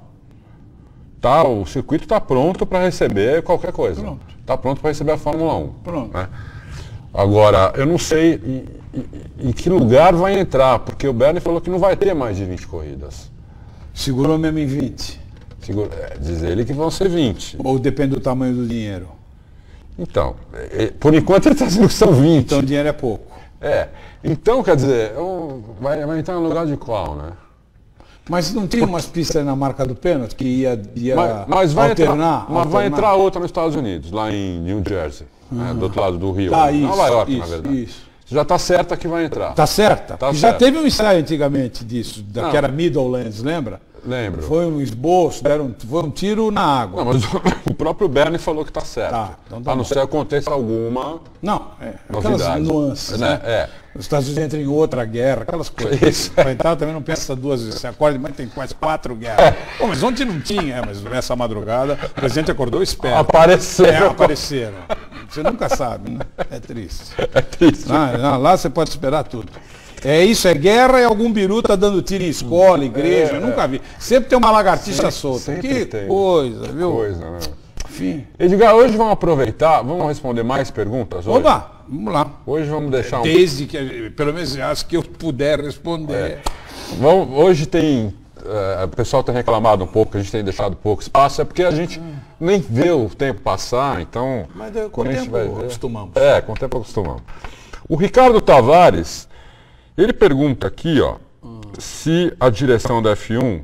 O circuito está pronto para receber qualquer coisa. Está pronto para receber a Fórmula 1. Pronto. Né? Agora, eu não sei em que lugar vai entrar, porque o Bernie falou que não vai ter mais de 20 corridas. Segurou mesmo em 20? Diz ele que vão ser 20. Ou depende do tamanho do dinheiro? Então, por enquanto ele está dizendo que são 20. Então o dinheiro é pouco. Então, quer dizer, vai entrar no lugar de qual, né? Mas não tinha umas pistas na marca do pênalti que ia mas vai alternar? Vai entrar outra nos Estados Unidos, lá em New Jersey, né, do outro lado do Rio. Nova York, na verdade. Isso. Já está certa que vai entrar. Está certa? Já teve um ensaio antigamente disso, que era Meadowlands, lembra? Lembro. Foi um esboço, foi um tiro na água. Não, mas o próprio Bernie falou que está certo. Então a não ser que aconteça alguma aquelas nuances, né? Os Estados Unidos entram em outra guerra, aquelas coisas. Para entrar também não pensa duas vezes. Você acorda, mas tem quase 4 guerras. Mas ontem não tinha, mas nessa madrugada o presidente acordou esperto. Apareceram. Você nunca sabe, né? É triste. É triste. Lá você pode esperar tudo. Isso é guerra e algum biru tá dando tiro em escola, igreja, eu nunca vi. Sempre tem uma lagartixa solta. Que coisa, viu? Né? Enfim. Edgar, hoje vamos aproveitar, vamos responder mais perguntas hoje? Oba, vamos lá. Hoje vamos deixar Desde que, pelo menos as que eu puder responder. Hoje tem... o pessoal tem reclamado um pouco, que a gente tem deixado pouco espaço, é porque a gente nem vê o tempo passar, então... Mas com o tempo acostumamos. Com o tempo acostumamos. O Ricardo Tavares... Ele pergunta aqui, se a direção da F1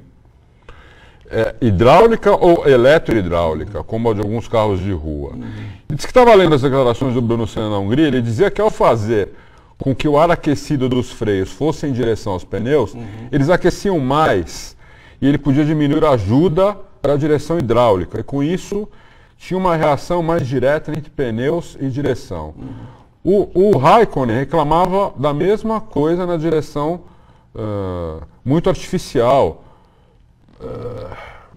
é hidráulica ou eletrohidráulica, como a de alguns carros de rua. Ele disse que estava lendo as declarações do Bruno Senna na Hungria, ele dizia que ao fazer com que o ar aquecido dos freios fosse em direção aos pneus, eles aqueciam mais e ele podia diminuir a ajuda para a direção hidráulica. E com isso tinha uma reação mais direta entre pneus e direção. O Raikkonen reclamava da mesma coisa na direção muito artificial.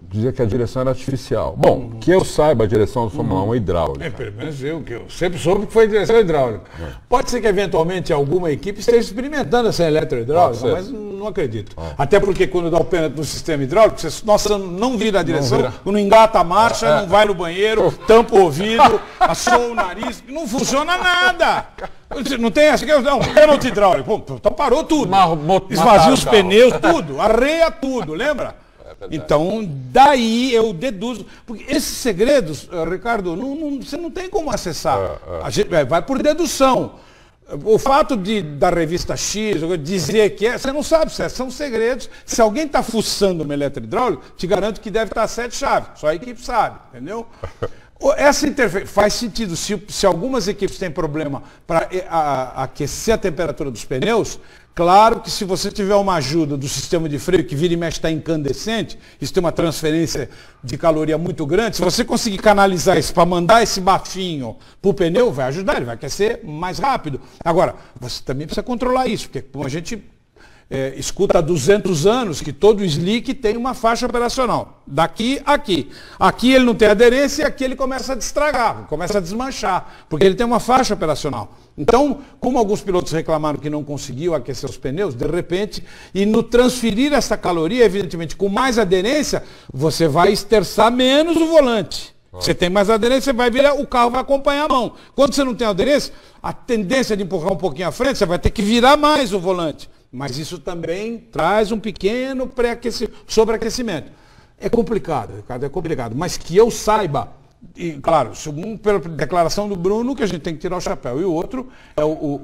dizia que a direção era artificial. Bom, que eu saiba, a direção do Fórmula 1 é hidráulica. Pelo menos que eu sempre soube que foi direção hidráulica. Pode ser que eventualmente alguma equipe esteja experimentando essa eletrohidráulica, mas não acredito. Até porque quando dá o pênalti no sistema hidráulico, você não vira a direção, não engata a marcha, não vai no banheiro, tampa o ouvido, assou o nariz, não funciona nada. Não tem essa, não, pênalti hidráulico. Pô, então parou tudo. Esvazia os pneus, tudo, arreia tudo, lembra? Então, daí eu deduzo. Porque esses segredos, Ricardo, você não tem como acessar. A gente vai por dedução. O fato da revista X dizer que você não sabe, são segredos. Se alguém está fuçando uma eletrohidráulica, te garanto que deve estar a 7 chaves. Só a equipe sabe, entendeu? Essa interferência faz sentido se algumas equipes têm problema para aquecer a temperatura dos pneus. Claro que se você tiver uma ajuda do sistema de freio que vira e mexe está incandescente, isso tem uma transferência de caloria muito grande, se você conseguir canalizar isso para mandar esse bafinho para o pneu, vai ajudar, ele vai aquecer mais rápido. Agora, você também precisa controlar isso, porque como a gente escuta há 200 anos que todo slick tem uma faixa operacional, daqui a aqui. Aqui ele não tem aderência e aqui ele começa a destragar, começa a desmanchar, porque ele tem uma faixa operacional. Então, como alguns pilotos reclamaram que não conseguiu aquecer os pneus, de repente, e no transferir essa caloria, evidentemente, com mais aderência, você vai esterçar menos o volante. Você tem mais aderência, você vai virar, o carro vai acompanhar a mão. Quando você não tem aderência, a tendência de empurrar um pouquinho à frente, você vai ter que virar mais o volante. Mas isso também traz um pequeno sobreaquecimento. É complicado, Ricardo, é complicado. Mas que eu saiba, e claro, pela declaração do Bruno, que a gente tem que tirar o chapéu. E o outro é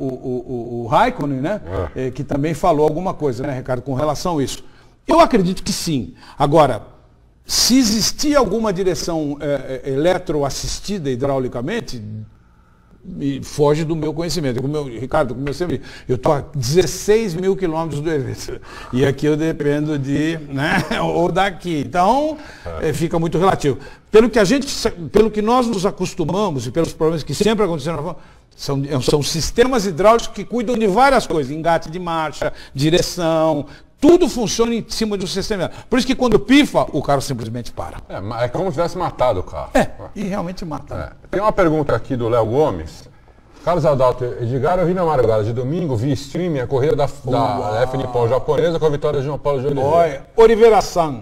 o Raikkonen, né? Que também falou alguma coisa, né, Ricardo, com relação a isso. Eu acredito que sim. Agora, se existir alguma direção eletroassistida hidraulicamente, foge do meu conhecimento. Ricardo, como eu sempre digo, eu estou a 16 mil quilômetros do evento. E aqui eu dependo ou daqui. Então, fica muito relativo. Pelo que nós nos acostumamos e pelos problemas que sempre aconteceram, são sistemas hidráulicos que cuidam de várias coisas, engate de marcha, direção, tudo funciona em cima de um sistema. Por isso que quando pifa, o carro simplesmente para. É como se tivesse matado o carro. E realmente mata. Tem uma pergunta aqui do Léo Gomes. Carlos Adalto, Edgar, eu vi na madrugada de domingo, vi streaming a corrida da F Nippon japonesa com a vitória de João Paulo de Oliveira. Oliveira-san.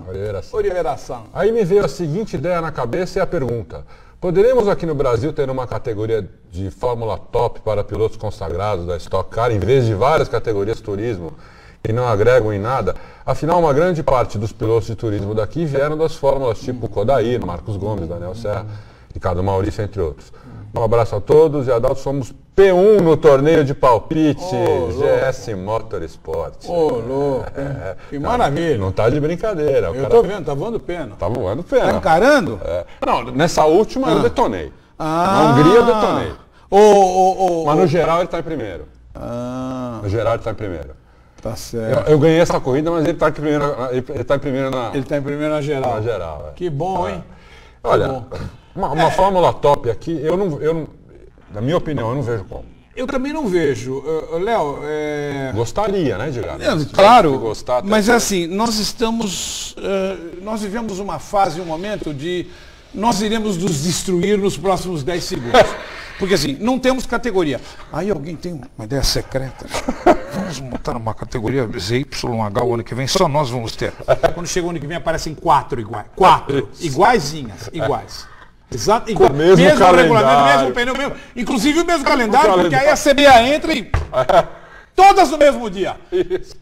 Aí me veio a seguinte ideia na cabeça e a pergunta. Poderemos aqui no Brasil ter uma categoria de Fórmula Top para pilotos consagrados da Stock Car, em vez de várias categorias de turismo que não agregam em nada? Afinal, uma grande parte dos pilotos de turismo daqui vieram das fórmulas tipo Kodair, Marcos Gomes, Daniel Serra, Ricardo Maurício, entre outros. Um abraço a todos e Adalto, somos P1 no torneio de palpite GS Motorsport. Louco. Que maravilha. Não tá de brincadeira. Eu tô vendo, tá voando pena. Tá voando pena. Tá encarando? Não, nessa última eu detonei. Na Hungria eu detonei. Mas no geral ele tá em primeiro. No geral ele tá em primeiro. Tá certo. Eu ganhei essa corrida, mas ele tá em primeiro, ele tá em primeiro na... Ele tá em primeiro na geral. Na geral, Que bom, hein? Olha, uma Fórmula Top aqui, eu não, na minha opinião, eu não vejo como. Eu também não vejo. Léo, gostaria, né, Edgar? Claro, mas é assim, nós vivemos uma fase, um momento de nós iremos nos destruir nos próximos 10 segundos. Porque assim, não temos categoria. Aí alguém tem uma ideia secreta. Vamos montar uma categoria ZYH o ano que vem, só nós vamos ter. Quando chega o ano que vem aparecem 4 iguais. 4 iguaizinhas, iguais. Exato, igual. Mesmo regulamento, mesmo pneu, mesmo. Inclusive o mesmo calendário, porque aí a CBA entra e todas no mesmo dia. Isso.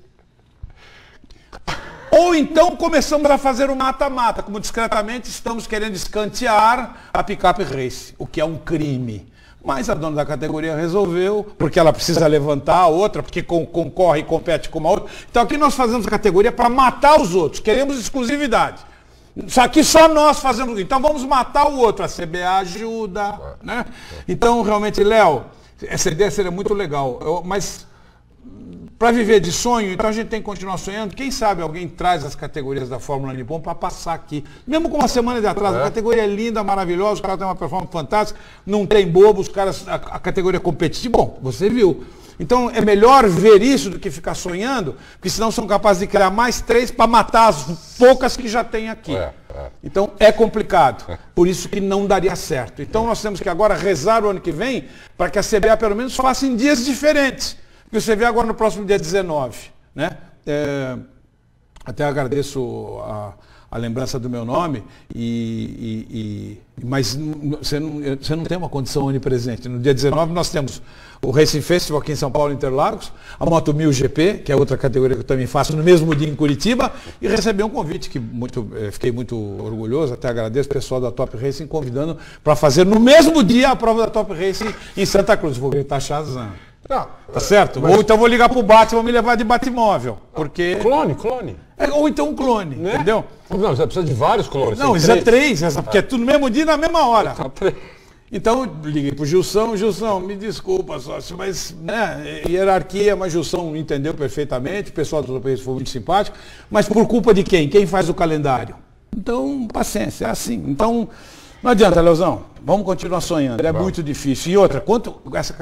Ou então começamos a fazer o mata-mata, como discretamente estamos querendo escantear a picape race, o que é um crime. Mas a dona da categoria resolveu, porque ela precisa levantar a outra, porque concorre e compete com uma outra. Então aqui nós fazemos a categoria para matar os outros, queremos exclusividade. Só que só nós fazemos. Então vamos matar o outro, a CBA ajuda. Né? Então realmente, Léo, essa ideia seria muito legal, mas... Para viver de sonho, então a gente tem que continuar sonhando. Quem sabe alguém traz as categorias da Fórmula Nippon para passar aqui. Mesmo com uma semana de atraso, a categoria é linda, maravilhosa, os caras têm uma performance fantástica, não tem bobo, os caras, a categoria é competitiva. Bom, você viu. Então é melhor ver isso do que ficar sonhando, porque senão são capazes de criar mais 3 para matar as poucas que já tem aqui. Então é complicado, por isso que não daria certo. Então nós temos que agora rezar o ano que vem para que a CBA pelo menos faça em dias diferentes. Porque você vê agora no próximo dia 19, né? Até agradeço a lembrança do meu nome, mas você não tem uma condição onipresente. No dia 19 nós temos o Racing Festival aqui em São Paulo, Interlagos, a Moto 1000 GP, que é outra categoria que eu também faço no mesmo dia em Curitiba, e recebi um convite que fiquei muito orgulhoso, até agradeço o pessoal da Top Racing convidando para fazer no mesmo dia a prova da Top Racing em Santa Cruz. Vou gritar Shazam. Tá certo? Mas... Ou então vou ligar pro Batman e me levar de Batmóvel. Porque... Clone. Ou então um clone, né? Entendeu? Não, você precisa de vários clones. Não, isso é 3, porque é tudo no mesmo dia e na mesma hora. Então eu liguei pro Gilson, me desculpa, sócio, mas né, hierarquia, mas Gilson entendeu perfeitamente, o pessoal do Top foi muito simpático, mas por culpa de quem? Quem faz o calendário? Então, paciência, é assim. Então, não adianta, Leozão, vamos continuar sonhando, é muito difícil. E outra, quanto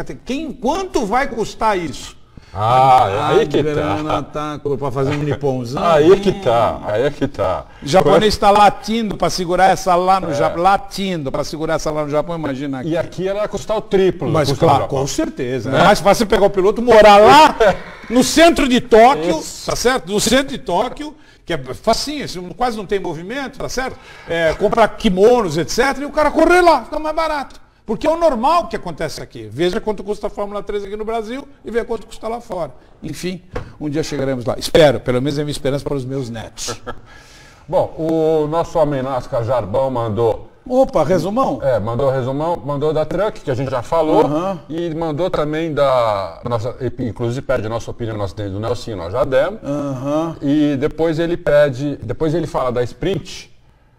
vai custar isso? Aí que tá. Para fazer um nipãozão. Aí que tá. O japonês está latindo para segurar essa lá no Japão. Latindo para segurar essa lá no Japão, imagina aqui. E aqui ela vai custar o triplo. Mas claro, com certeza. É mais fácil pegar o piloto, morar lá no centro de Tóquio, tá certo? No centro de Tóquio, que é facinho, quase não tem movimento, tá certo? Comprar kimonos, etc. E o cara correr lá, fica mais barato. Porque é o normal que acontece aqui. Veja quanto custa a Fórmula 3 aqui no Brasil e veja quanto custa lá fora. Enfim, um dia chegaremos lá. Espero, pelo menos é a minha esperança para os meus netos. Bom, o nosso homem NASCAR Jarbão mandou... Opa, resumão? Mandou resumão, mandou da Truck, que a gente já falou, e mandou também da... inclusive pede a nossa opinião, nós temos do Nelson, nós já demos. E depois ele fala da Sprint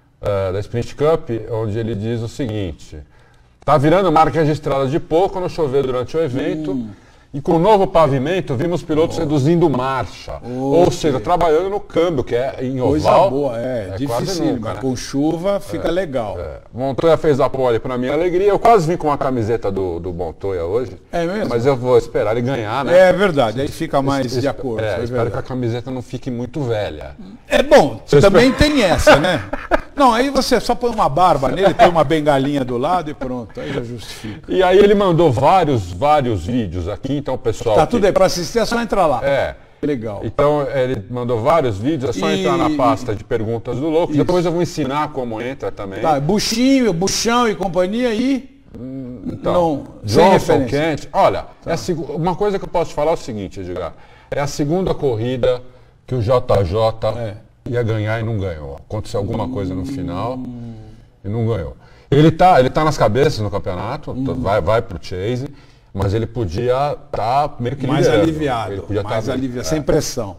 Cup, onde ele diz o seguinte... Tá virando marca registrada de pouco quando choveu durante o evento. E com o novo pavimento, vimos pilotos reduzindo marcha. Ou seja, trabalhando no câmbio, que é em oval. Coisa boa, difícil, mas com chuva fica legal. Montoya fez a pole para minha alegria. Eu quase vim com a camiseta do Montoya hoje. É mesmo? Mas eu vou esperar ele ganhar, né? É verdade, aí fica mais de acordo. Espero que a camiseta não fique muito velha. É bom, também tem essa, né? Não, aí você só põe uma barba nele, põe uma bengalinha do lado e pronto, aí já justifica. E aí ele mandou vários vídeos aqui, então o pessoal... Tá tudo aí, para assistir é só entrar lá. Legal. Então ele mandou vários vídeos, é só entrar na pasta de perguntas do Louco, depois eu vou ensinar como entra também. Tá, Buchão e companhia aí... Então, Johnson, Kent... Olha, uma coisa que eu posso te falar é o seguinte, Edgar, é a segunda corrida que o JJ... ia ganhar e não ganhou. Aconteceu alguma coisa no final e não ganhou. Ele tá nas cabeças no campeonato, vai pro Chase, mas ele podia estar meio que mais liderando. Aliviado, ele podia mais aliviado, sem pressão.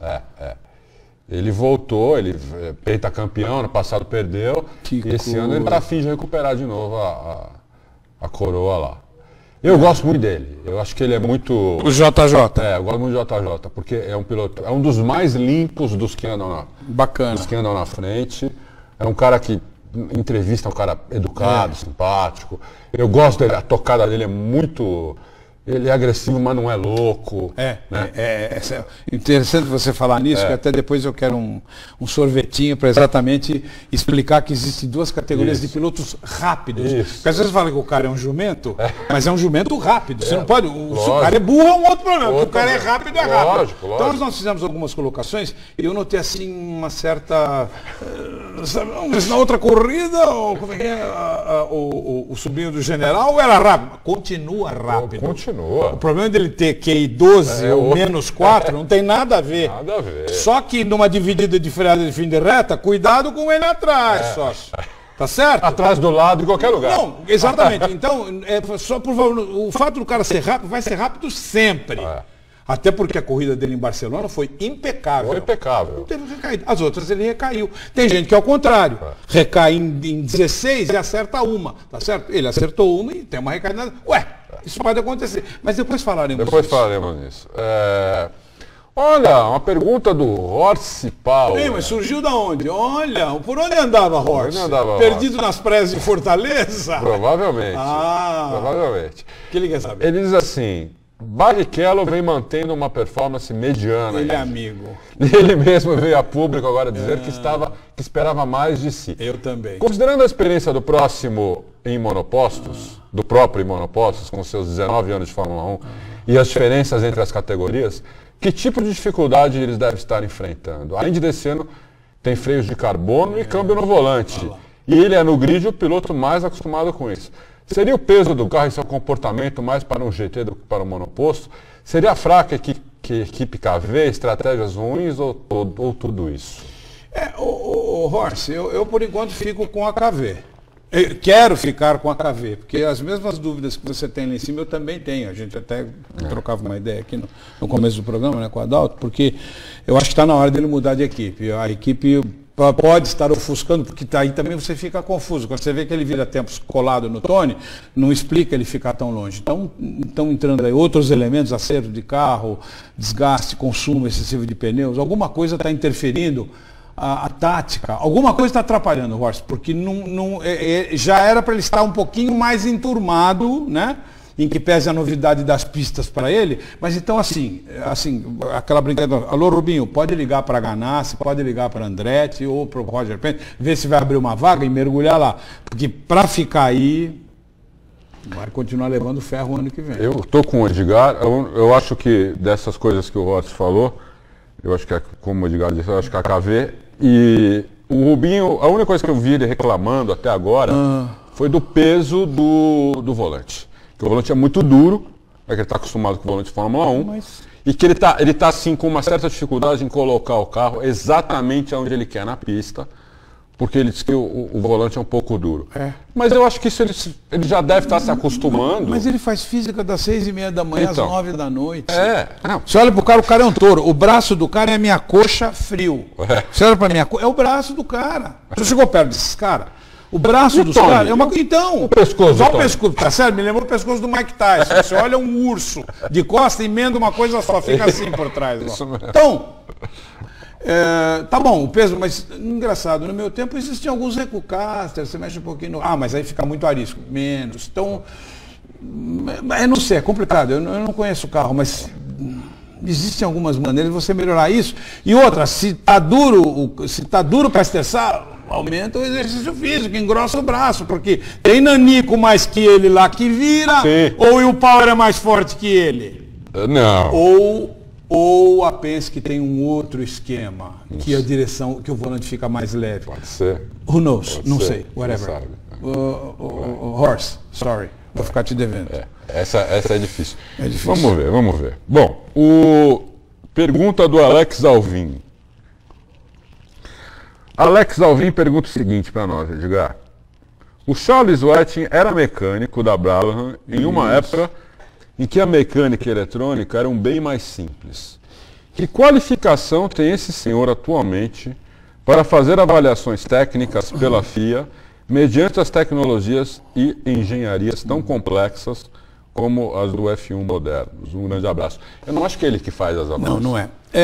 Ele voltou, ele pentacampeão, no passado perdeu, e esse ano ele tá a fim de recuperar de novo a coroa lá. Eu gosto muito dele, eu acho que ele é muito... O JJ. Eu gosto muito do JJ, porque é um piloto, é um dos mais limpos dos que andam na frente. É um cara que entrevista, é um cara educado, simpático. Eu gosto dele, a tocada dele é muito... Ele é agressivo, mas não é louco. É interessante você falar nisso, que até depois eu quero um sorvetinho para exatamente explicar que existem duas categorias de pilotos rápidos. Porque às vezes fala que o cara é um jumento, mas é um jumento rápido. Você não pode. Se o cara é burro é um outro problema. Se o cara é rápido, é rápido. Lógico. Então nós fizemos algumas colocações e eu notei assim uma certa. Na outra corrida, como é que é? O sobrinho do general era rápido. Continua rápido. Continua. O problema dele ter QI 12 ou menos 4 não tem nada a ver. Nada a ver. Só que numa dividida de freada de fim de reta, cuidado com ele atrás, sócio. Tá certo? Atrás, do lado, em qualquer lugar. Não, exatamente. Então, só por favor, o fato do cara ser rápido, vai ser rápido sempre. Até porque a corrida dele em Barcelona foi impecável. Foi impecável. Não teve recaído. As outras ele recaiu. Tem gente que é o contrário. Recai em 16 e acerta uma. Tá certo? Ele acertou uma e tem uma recaída. Ué, isso pode acontecer. Mas depois falaremos nisso. Olha, uma pergunta do Horst Paulo. Mas surgiu da onde? Olha, por onde andava Horst? Perdido nas praias de Fortaleza? Provavelmente. Provavelmente. Provavelmente. O que ele quer saber? Ele diz assim... Barrichello vem mantendo uma performance mediana. Ele é amigo. Ele mesmo veio a público agora dizer que esperava mais de si. Eu também. Considerando a experiência do próximo em monopostos, do próprio em monopostos, com seus 19 anos de Fórmula 1, e as diferenças entre as categorias, que tipo de dificuldade eles devem estar enfrentando? Além desse ano, tem freios de carbono e câmbio no volante. E ele é no grid o piloto mais acostumado com isso. Seria o peso do carro e seu comportamento mais para um GT do que para um monoposto? Seria fraca que equipe KV, estratégias ruins ou tudo isso? Horst, eu por enquanto fico com a KV. Eu quero ficar com a KV, porque as mesmas dúvidas que você tem lá em cima eu também tenho. A gente até trocava uma ideia aqui no começo do programa, né, com o Adalto, porque eu acho que está na hora dele mudar de equipe. A equipe pode estar ofuscando, porque aí também você fica confuso. Quando você vê que ele vira tempos colado no Tony, não explica ele ficar tão longe. Então estão entrando aí outros elementos, acerto de carro, desgaste, consumo excessivo de pneus, alguma coisa está interferindo a tática, alguma coisa está atrapalhando o Horst, porque já era para ele estar um pouquinho mais enturmado, né? Em que pese a novidade das pistas para ele, mas então assim, aquela brincadeira, alô Rubinho, pode ligar para Ganassi, pode ligar para Andretti ou para o Roger Penn, ver se vai abrir uma vaga e mergulhar lá, porque para ficar aí, vai continuar levando ferro o ano que vem. Eu estou com o Edgar, eu acho que dessas coisas que o Horst falou, eu acho que, como o Edgar disse, eu acho que a KV e o Rubinho, a única coisa que eu vi ele reclamando até agora foi do peso do volante. Que o volante é muito duro, é que ele está acostumado com o volante de Fórmula 1, e que ele tá assim com uma certa dificuldade em colocar o carro exatamente onde ele quer na pista, porque ele diz que o volante é um pouco duro. Mas eu acho que isso ele já deve estar se acostumando. Mas ele faz física das 6h30 da manhã então, às 9 da noite. Não. Você olha pro cara, o cara é um touro. O braço do cara é a minha coxa frio. Você olha pra minha coxa, é o braço do cara. Você chegou perto desses caras? O braço dos caras é uma... Então, o pescoço. Só o pescoço, tá sério? Me lembrou o pescoço do Mike Tyson. Você olha um urso de costa, emenda uma coisa só, fica assim por trás. Então, tá bom, o peso, mas engraçado, no meu tempo existiam alguns recucasters, você mexe um pouquinho no... mas aí fica muito arisco, menos. Então, eu não sei, é complicado, eu não conheço o carro, mas existem algumas maneiras de você melhorar isso. E outra, se tá duro para estressar, aumenta o exercício físico, engrossa o braço, porque tem nanico mais que ele lá que vira, ou o power é mais forte que ele? Não. Ou a Penske tem um outro esquema, que a direção, que o volante fica mais leve. Pode ser. Who knows? Não sei, whatever. Horst, sorry, vou ficar te devendo. Essa é difícil. É difícil. Vamos ver. Bom, pergunta do Alex Alvim. Alex Alvim pergunta o seguinte para nós, Edgar. O Charles Whiting era mecânico da Brabham em uma época em que a mecânica eletrônica era bem mais simples. Que qualificação tem esse senhor atualmente para fazer avaliações técnicas pela FIA mediante as tecnologias e engenharias tão complexas como as do F1 modernos? Um grande abraço. Eu não acho que é ele que faz as avaliações. Não é.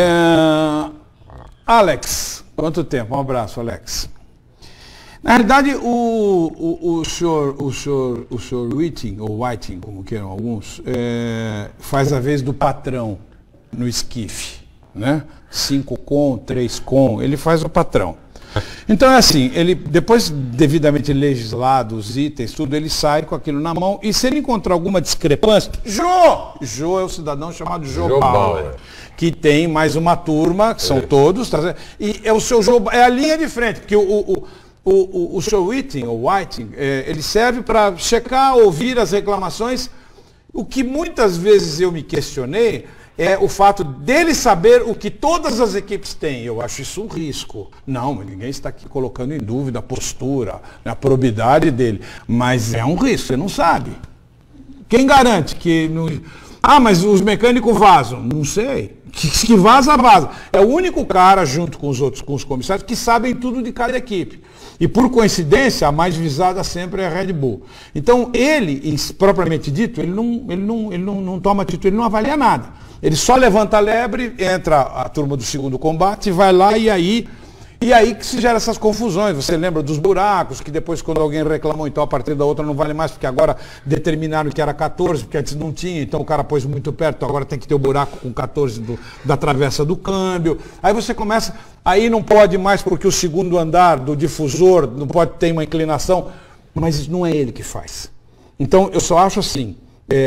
Alex, quanto tempo? Um abraço, Alex. Na realidade, o senhor Whiting, ou Whiting, como queiram alguns, faz a vez do patrão no esquife, né? 5 com, 3 com, ele faz o patrão. Então é assim, ele depois devidamente legislado os itens, tudo, ele sai com aquilo na mão e se ele encontrar alguma discrepância, Jô é o cidadão chamado Jô Bauer, que tem mais uma turma, que são todos, tá, e é o seu Jô, é a linha de frente, porque o Sr. Whiting, ele serve para checar, ouvir as reclamações. O que muitas vezes eu me questionei é o fato dele saber o que todas as equipes têm. Eu acho isso um risco. Não, ninguém está aqui colocando em dúvida a postura, a probidade dele. Mas é um risco, você não sabe. Quem garante que... Não... mas os mecânicos vazam. Não sei. Que vaza. É o único cara, junto com os outros, com os comissários, que sabem tudo de cada equipe. E por coincidência, a mais visada sempre é a Red Bull. Então ele, propriamente dito, ele não toma atitude, ele não avalia nada. Ele só levanta a lebre, entra a turma do segundo combate, vai lá e aí E aí que se gera essas confusões. Você lembra dos buracos, que depois quando alguém reclamou, então a partir da outra não vale mais, porque agora determinaram que era 14, porque antes não tinha, então o cara pôs muito perto, então agora tem que ter o buraco com 14 da travessa do câmbio. Aí você começa, aí não pode mais porque o segundo andar do difusor não pode ter uma inclinação, mas não é ele que faz. Então eu só acho assim,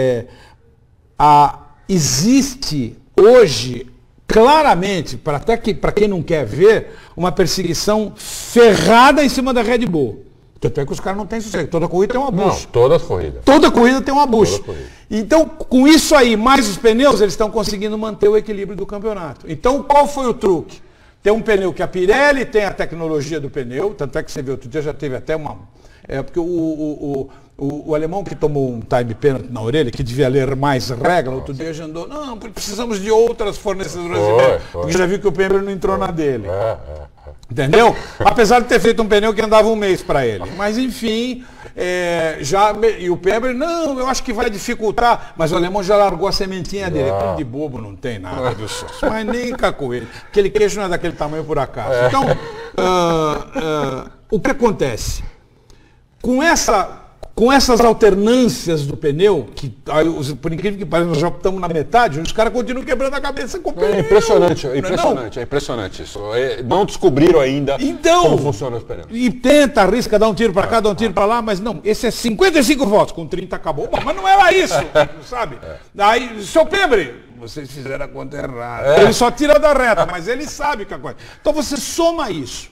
existe hoje claramente, para quem não quer ver, uma perseguição ferrada em cima da Red Bull. Tanto é que os caras não têm sucesso. Toda corrida tem uma bucha. Não, toda corrida. Toda corrida tem uma bucha. Então, com isso aí, mais os pneus, eles estão conseguindo manter o equilíbrio do campeonato. Então, qual foi o truque? Tem um pneu que a Pirelli tem a tecnologia do pneu, tanto é que você viu, outro dia já teve até uma... porque o alemão que tomou um time penalty na orelha, que devia ler mais regra, outro dia já andou, não, precisamos de outras fornecedoras de pneu, porque já viu que o Pember não entrou na dele. Entendeu? Apesar de ter feito um pneu que andava um mês para ele. Mas enfim, e o Pember, não, eu acho que vai dificultar, mas o alemão já largou a sementinha dele. De bobo não tem nada, viu só? Mas nem cacoelho. Aquele queixo não é daquele tamanho por acaso. Então, o que acontece? Com essas alternâncias do pneu, que por incrível que pareça, nós já estamos na metade, os caras continuam quebrando a cabeça com o pneu. É impressionante isso. Não descobriram ainda como funciona os pneus. E tenta, arrisca, dá um tiro para cá, dá um tiro para lá, mas não, esse é 55 volts, com 30 acabou. Bom, mas não era isso, sabe? Aí, seu Pembre, vocês fizeram a conta errada. Ele só tira da reta, mas ele sabe que a coisa. Então você soma isso.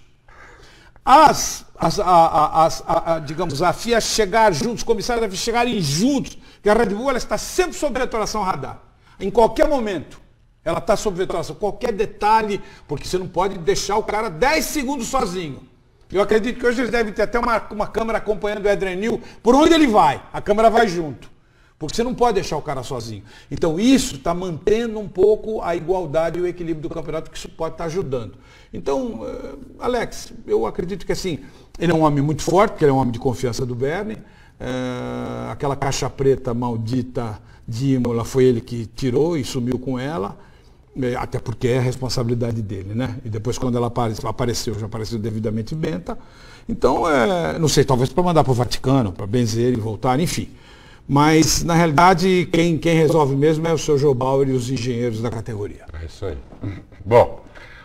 Digamos, a FIA chegar juntos, os comissários da FIA chegarem juntos, que a Red Bull ela está sempre sob vetoração radar. Em qualquer momento, ela está sob vetoração. Qualquer detalhe, porque você não pode deixar o cara 10 segundos sozinho. Eu acredito que hoje eles devem ter até uma câmera acompanhando o Adrian Newey. Por onde ele vai, a câmera vai junto. Porque você não pode deixar o cara sozinho. Então isso está mantendo um pouco a igualdade e o equilíbrio do campeonato, que isso pode estar ajudando. Então, Alex, eu acredito que assim, ele é um homem muito forte, porque ele é um homem de confiança do Bernie. Aquela caixa preta maldita de Imola foi ele que tirou e sumiu com ela. Até porque é a responsabilidade dele, né? E depois quando ela apareceu, já apareceu devidamente benta. Então, não sei, talvez para mandar para o Vaticano, para benzer e voltar, enfim. Mas, na realidade, quem resolve mesmo é o seu Joe Bauer e os engenheiros da categoria. É isso aí. Bom,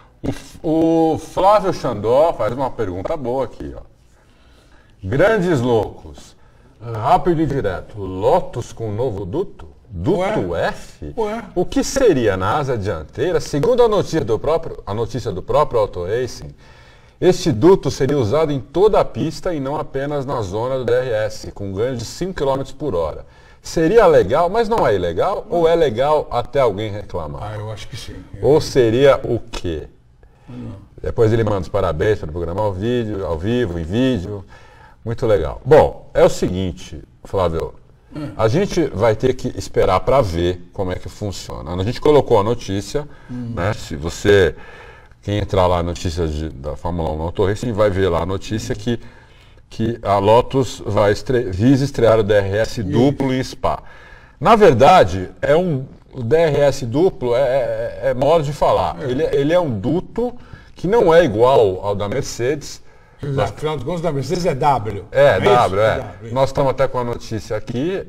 o Flávio Xandó faz uma pergunta boa aqui, ó. Grandes loucos, rápido e direto, Lotus com novo duto? Duto F? O que seria na asa dianteira? Segundo a notícia do próprio Auto Racing, este duto seria usado em toda a pista e não apenas na zona do DRS, com ganho de 5 km por hora. Seria legal, mas não é ilegal? Ou é legal até alguém reclamar? Eu acho que sim. Ou seria o quê? Depois ele manda os parabéns para o programa ao vivo, em vídeo. Muito legal. Bom, é o seguinte, Flávio. A gente vai ter que esperar para ver como é que funciona. A gente colocou a notícia, né? Se você... Quem entrar lá na notícia da Fórmula 1 no Auto Racing vai ver lá a notícia que a Lotus visa estrear o DRS duplo em Spa. Na verdade, o DRS duplo é modo de falar. Ele é um duto que não é igual ao da Mercedes. Afinal de contas, da Mercedes é W. W. Nós estamos até com a notícia aqui.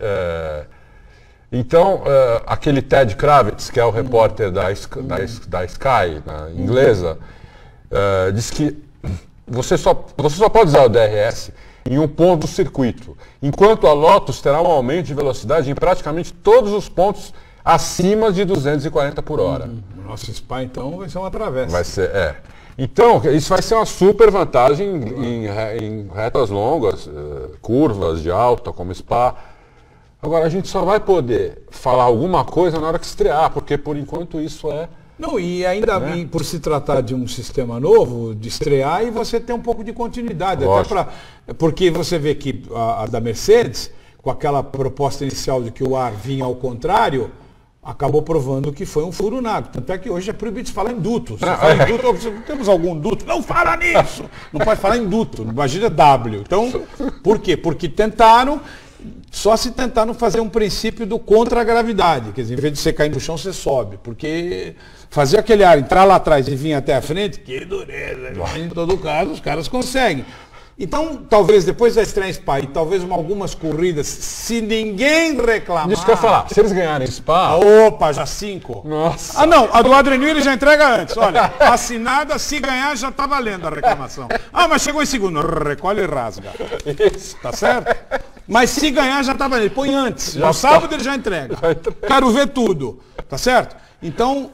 Então, aquele Ted Kravitz, que é o repórter da Sky, inglesa, diz que você só pode usar o DRS em um ponto do circuito, enquanto a Lotus terá um aumento de velocidade em praticamente todos os pontos acima de 240 por hora. Nossa, Spa, então, vai ser uma travessa. Vai ser, Então, isso vai ser uma super vantagem em retas longas, curvas de alta, como Spa. Agora, a gente só vai poder falar alguma coisa na hora que estrear, porque por enquanto isso é... Não, e ainda por se tratar de um sistema novo, de estrear, e você tem um pouco de continuidade. Até porque você vê que a da Mercedes, com aquela proposta inicial de que o ar vinha ao contrário, acabou provando que foi um furo nato. Tanto é que hoje é proibido de falar em duto. Você fala em duto, temos algum duto? Não fala nisso! Não pode falar em duto, imagina W. Então, por quê? Porque tentaram... Só se tentar não fazer um princípio do contra a gravidade. Quer dizer, em vez de você cair no chão, você sobe. Porque fazer aquele ar, entrar lá atrás e vir até a frente, que dureza. Em todo caso, os caras conseguem. Então, talvez depois da estreia Spa e talvez algumas corridas, se ninguém reclamar... Isso que eu ia falar. Se eles ganharem Spa... Opa, já 5. Nossa. Ah, não. A do Adrenil ele já entrega antes. Olha, assinada, se ganhar já tá valendo a reclamação. Ah, mas chegou em segundo. Recolhe e rasga. Isso. Tá certo? Mas se ganhar já tá valendo. Ele põe antes. No sábado ele já entrega. Quero ver tudo. Tá certo? Então,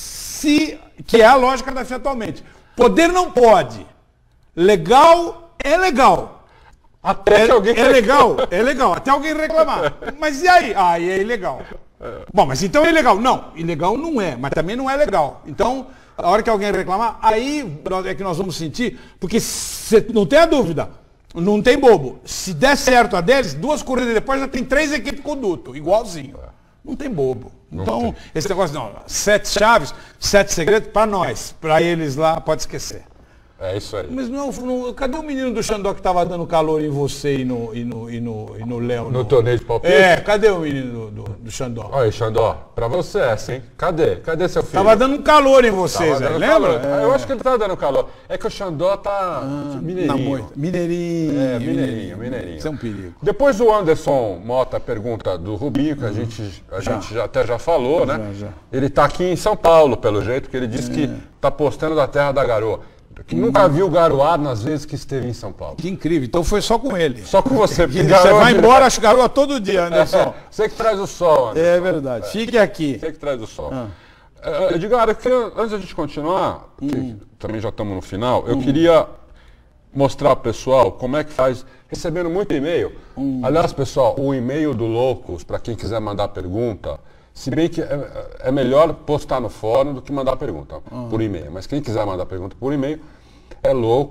que é a lógica da FIA atualmente. Poder não pode. Legal... É legal. Até que alguém... É legal. Até alguém reclamar. Mas e aí? Aí é ilegal. Bom, mas então é ilegal. Não, ilegal não é, mas também não é legal. Então, a hora que alguém reclamar, aí é que nós vamos sentir, porque não tem a dúvida, não tem bobo. Se der certo a deles, 2 corridas depois já tem 3 equipes com duto, igualzinho. Não tem bobo. Então, esse negócio não, 7 chaves, 7 segredos, para nós. Para eles lá, pode esquecer. É isso aí. Mas não, cadê o menino do Xandó que tava dando calor em você e no Léo? No torneio de palpite? Cadê o menino do Xandó? Olha aí, Xandó, pra você essa, hein? Cadê seu filho? Tava dando calor em vocês, lembra? Eu acho que ele tá dando calor. É que o Xandó tá mineirinho. Mineirinho. Isso é um perigo. Depois o Anderson Mota pergunta do Rubinho, que a gente até já falou, né? Já. Ele tá aqui em São Paulo, pelo jeito, que ele disse que tá postando da terra da garoa. Que nunca viu garoar nas vezes que esteve em São Paulo. Que incrível. Então foi só com ele. Só com você. Você vai embora, acho que garoa todo dia, Anderson. Você que traz o sol, Anderson. É verdade. Fique aqui. Você que traz o sol. Edgar, antes da gente continuar, que também já estamos no final, eu queria mostrar para o pessoal como é que faz, recebendo muito e-mail. Aliás, pessoal, o e-mail do Loucos, para quem quiser mandar pergunta, se bem que é melhor postar no fórum do que mandar pergunta por e-mail. Mas quem quiser mandar pergunta por e-mail é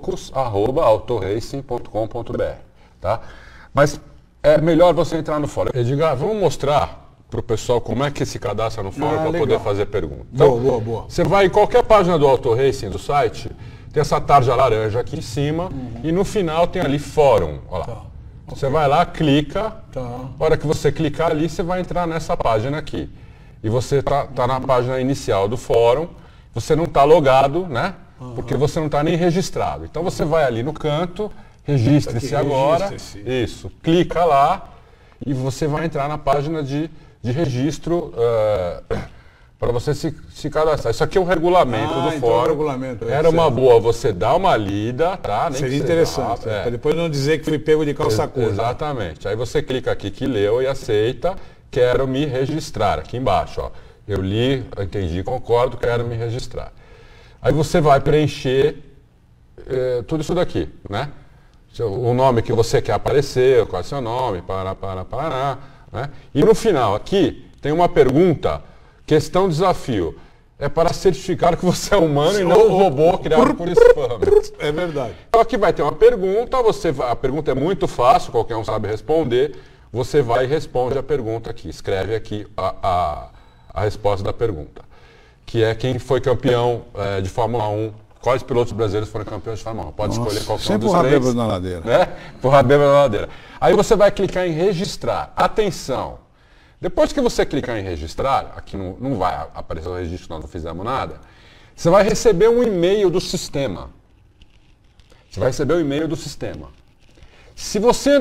loucos@autoracing.com.br, tá? Mas é melhor você entrar no fórum. Edgar, vamos mostrar para o pessoal como é que se cadastra no fórum para poder fazer pergunta. Então, boa. Você vai em qualquer página do Auto Racing do site, tem essa tarja laranja aqui em cima e no final tem ali fórum. Olha lá. Você vai lá, clica, a hora que você clicar ali, você vai entrar nessa página aqui. E você tá na página inicial do fórum, você não está logado, né? Porque você não está nem registrado. Então você vai ali no canto, registre-se agora, isso, clica lá e você vai entrar na página de registro para você se cadastrar. Isso aqui é um regulamento do fórum. Era uma boa você dar uma lida, tá? Nem seria interessante, para depois não dizer que fui pego de calça curta. Exatamente. Aí você clica aqui que leu e aceita, quero me registrar, aqui embaixo, ó. Eu li, entendi, concordo, quero me registrar. Aí você vai preencher tudo isso daqui, né? O nome que você quer aparecer, qual é o seu nome, né? E no final aqui tem uma pergunta, questão desafio. É para certificar que você é humano e não um robô criado por spam. É verdade. Então aqui vai ter uma pergunta, a pergunta é muito fácil, qualquer um sabe responder. Você vai e responde a pergunta aqui, escreve aqui a resposta da pergunta. Que é quem foi campeão de Fórmula 1, quais pilotos brasileiros foram campeões de Fórmula 1. Pode escolher qualquer um dos três. Sempre na ladeira. Né? Empurrar bêbado na ladeira. Aí você vai clicar em registrar. Atenção! Depois que você clicar em registrar, aqui não vai aparecer o registro, nós não fizemos nada, você vai receber um e-mail do sistema. Você vai receber o e-mail do sistema. Se você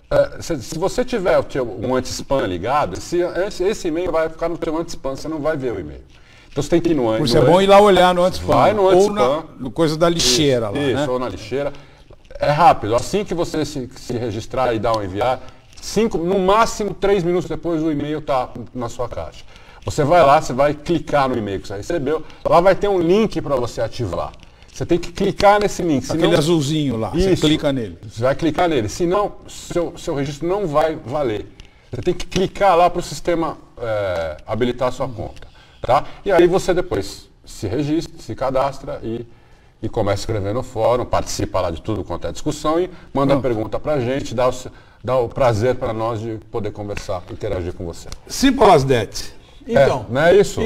tiver um anti-spam ligado, esse e-mail vai ficar no seu anti-spam, você não vai ver o e-mail. Então você tem que ir no anti-spam. Isso é bom ir lá olhar no anti-spam. Vai no anti-spam. Ou coisa da lixeira lá, isso, né? Ou na lixeira. É rápido. Assim que você se registrar e dar um enviar, no máximo 3 minutos depois o e-mail está na sua caixa. Você vai lá, você vai clicar no e-mail que você recebeu, lá vai ter um link para você ativar. Você tem que clicar nesse link. Aquele azulzinho lá, você clica nele. Você vai clicar nele, senão seu registro não vai valer. Você tem que clicar lá para o sistema habilitar a sua conta. Tá? E aí você depois se registra, se cadastra e começa a escrever no fórum, participa lá de tudo quanto é discussão e manda pergunta para a gente, dá o prazer para nós de poder conversar, interagir com você. Simple as that. Então, não é isso?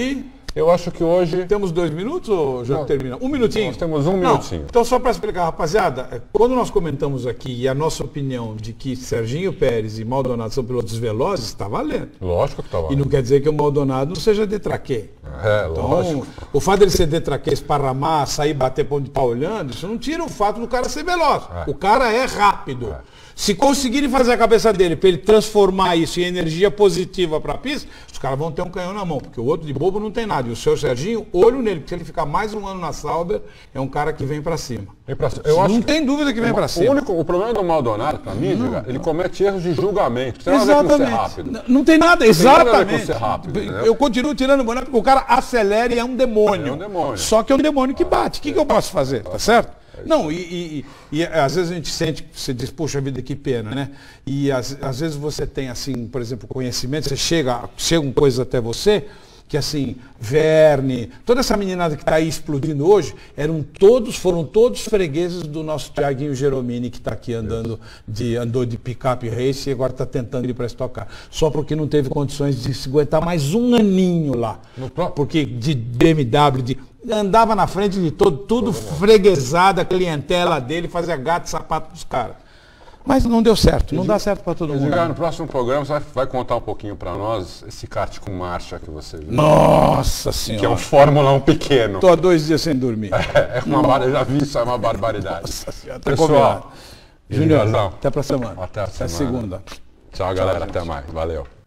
Eu acho que hoje... Temos 2 minutos ou já termina? Um minutinho? Nós temos um minutinho. Então, só para explicar, rapaziada, quando nós comentamos aqui e a nossa opinião de que Serginho Pérez e Maldonado são pilotos velozes, está valendo. Lógico que está valendo. E não quer dizer que o Maldonado não seja detraquê. Então, lógico. o fato dele ser detraquê, esparramar, sair, bater pão de pau olhando, isso não tira o fato do cara ser veloz. O cara é rápido. Se conseguirem fazer a cabeça dele para ele transformar isso em energia positiva para a pista, os caras vão ter um canhão na mão, porque o outro de bobo não tem nada. E o seu Serginho, olho nele, porque se ele ficar mais um ano na Sauber, é um cara que vem para cima. Não tem dúvida que vem para cima. O problema do Maldonado, para mim, ele comete erros de julgamento. Tem nada a ver com ser rápido. Não tem nada, exatamente. Ser rápido, eu continuo tirando o boné porque o cara acelera e é um demônio. É um demônio. Só que é um demônio que bate. O que eu posso fazer? Tá certo? Não, e às vezes a gente sente, você diz, puxa vida, que pena, né? E às vezes você tem, assim, por exemplo, conhecimento, chegam coisas até você, que assim, Verne, toda essa meninada que está aí explodindo hoje, foram todos fregueses do nosso Thiaguinho Geromini, que está aqui andou de picape race e agora está tentando ir para estocar. Só porque não teve condições de se aguentar mais um aninho lá. Porque de BMW, andava na frente de tudo freguesada, a clientela dele, fazia gato e sapato dos caras. Mas não deu certo, não dá certo para todo mundo. No próximo programa você vai contar um pouquinho para nós esse kart com marcha que você viu. Nossa Senhora! Que é um Fórmula 1 pequeno. Estou há 2 dias sem dormir. Eu já vi isso, é uma barbaridade. Nossa Senhora, pessoal, Júnior, até para semana. Até a semana. Até segunda. Tchau, galera. Até mais. Valeu.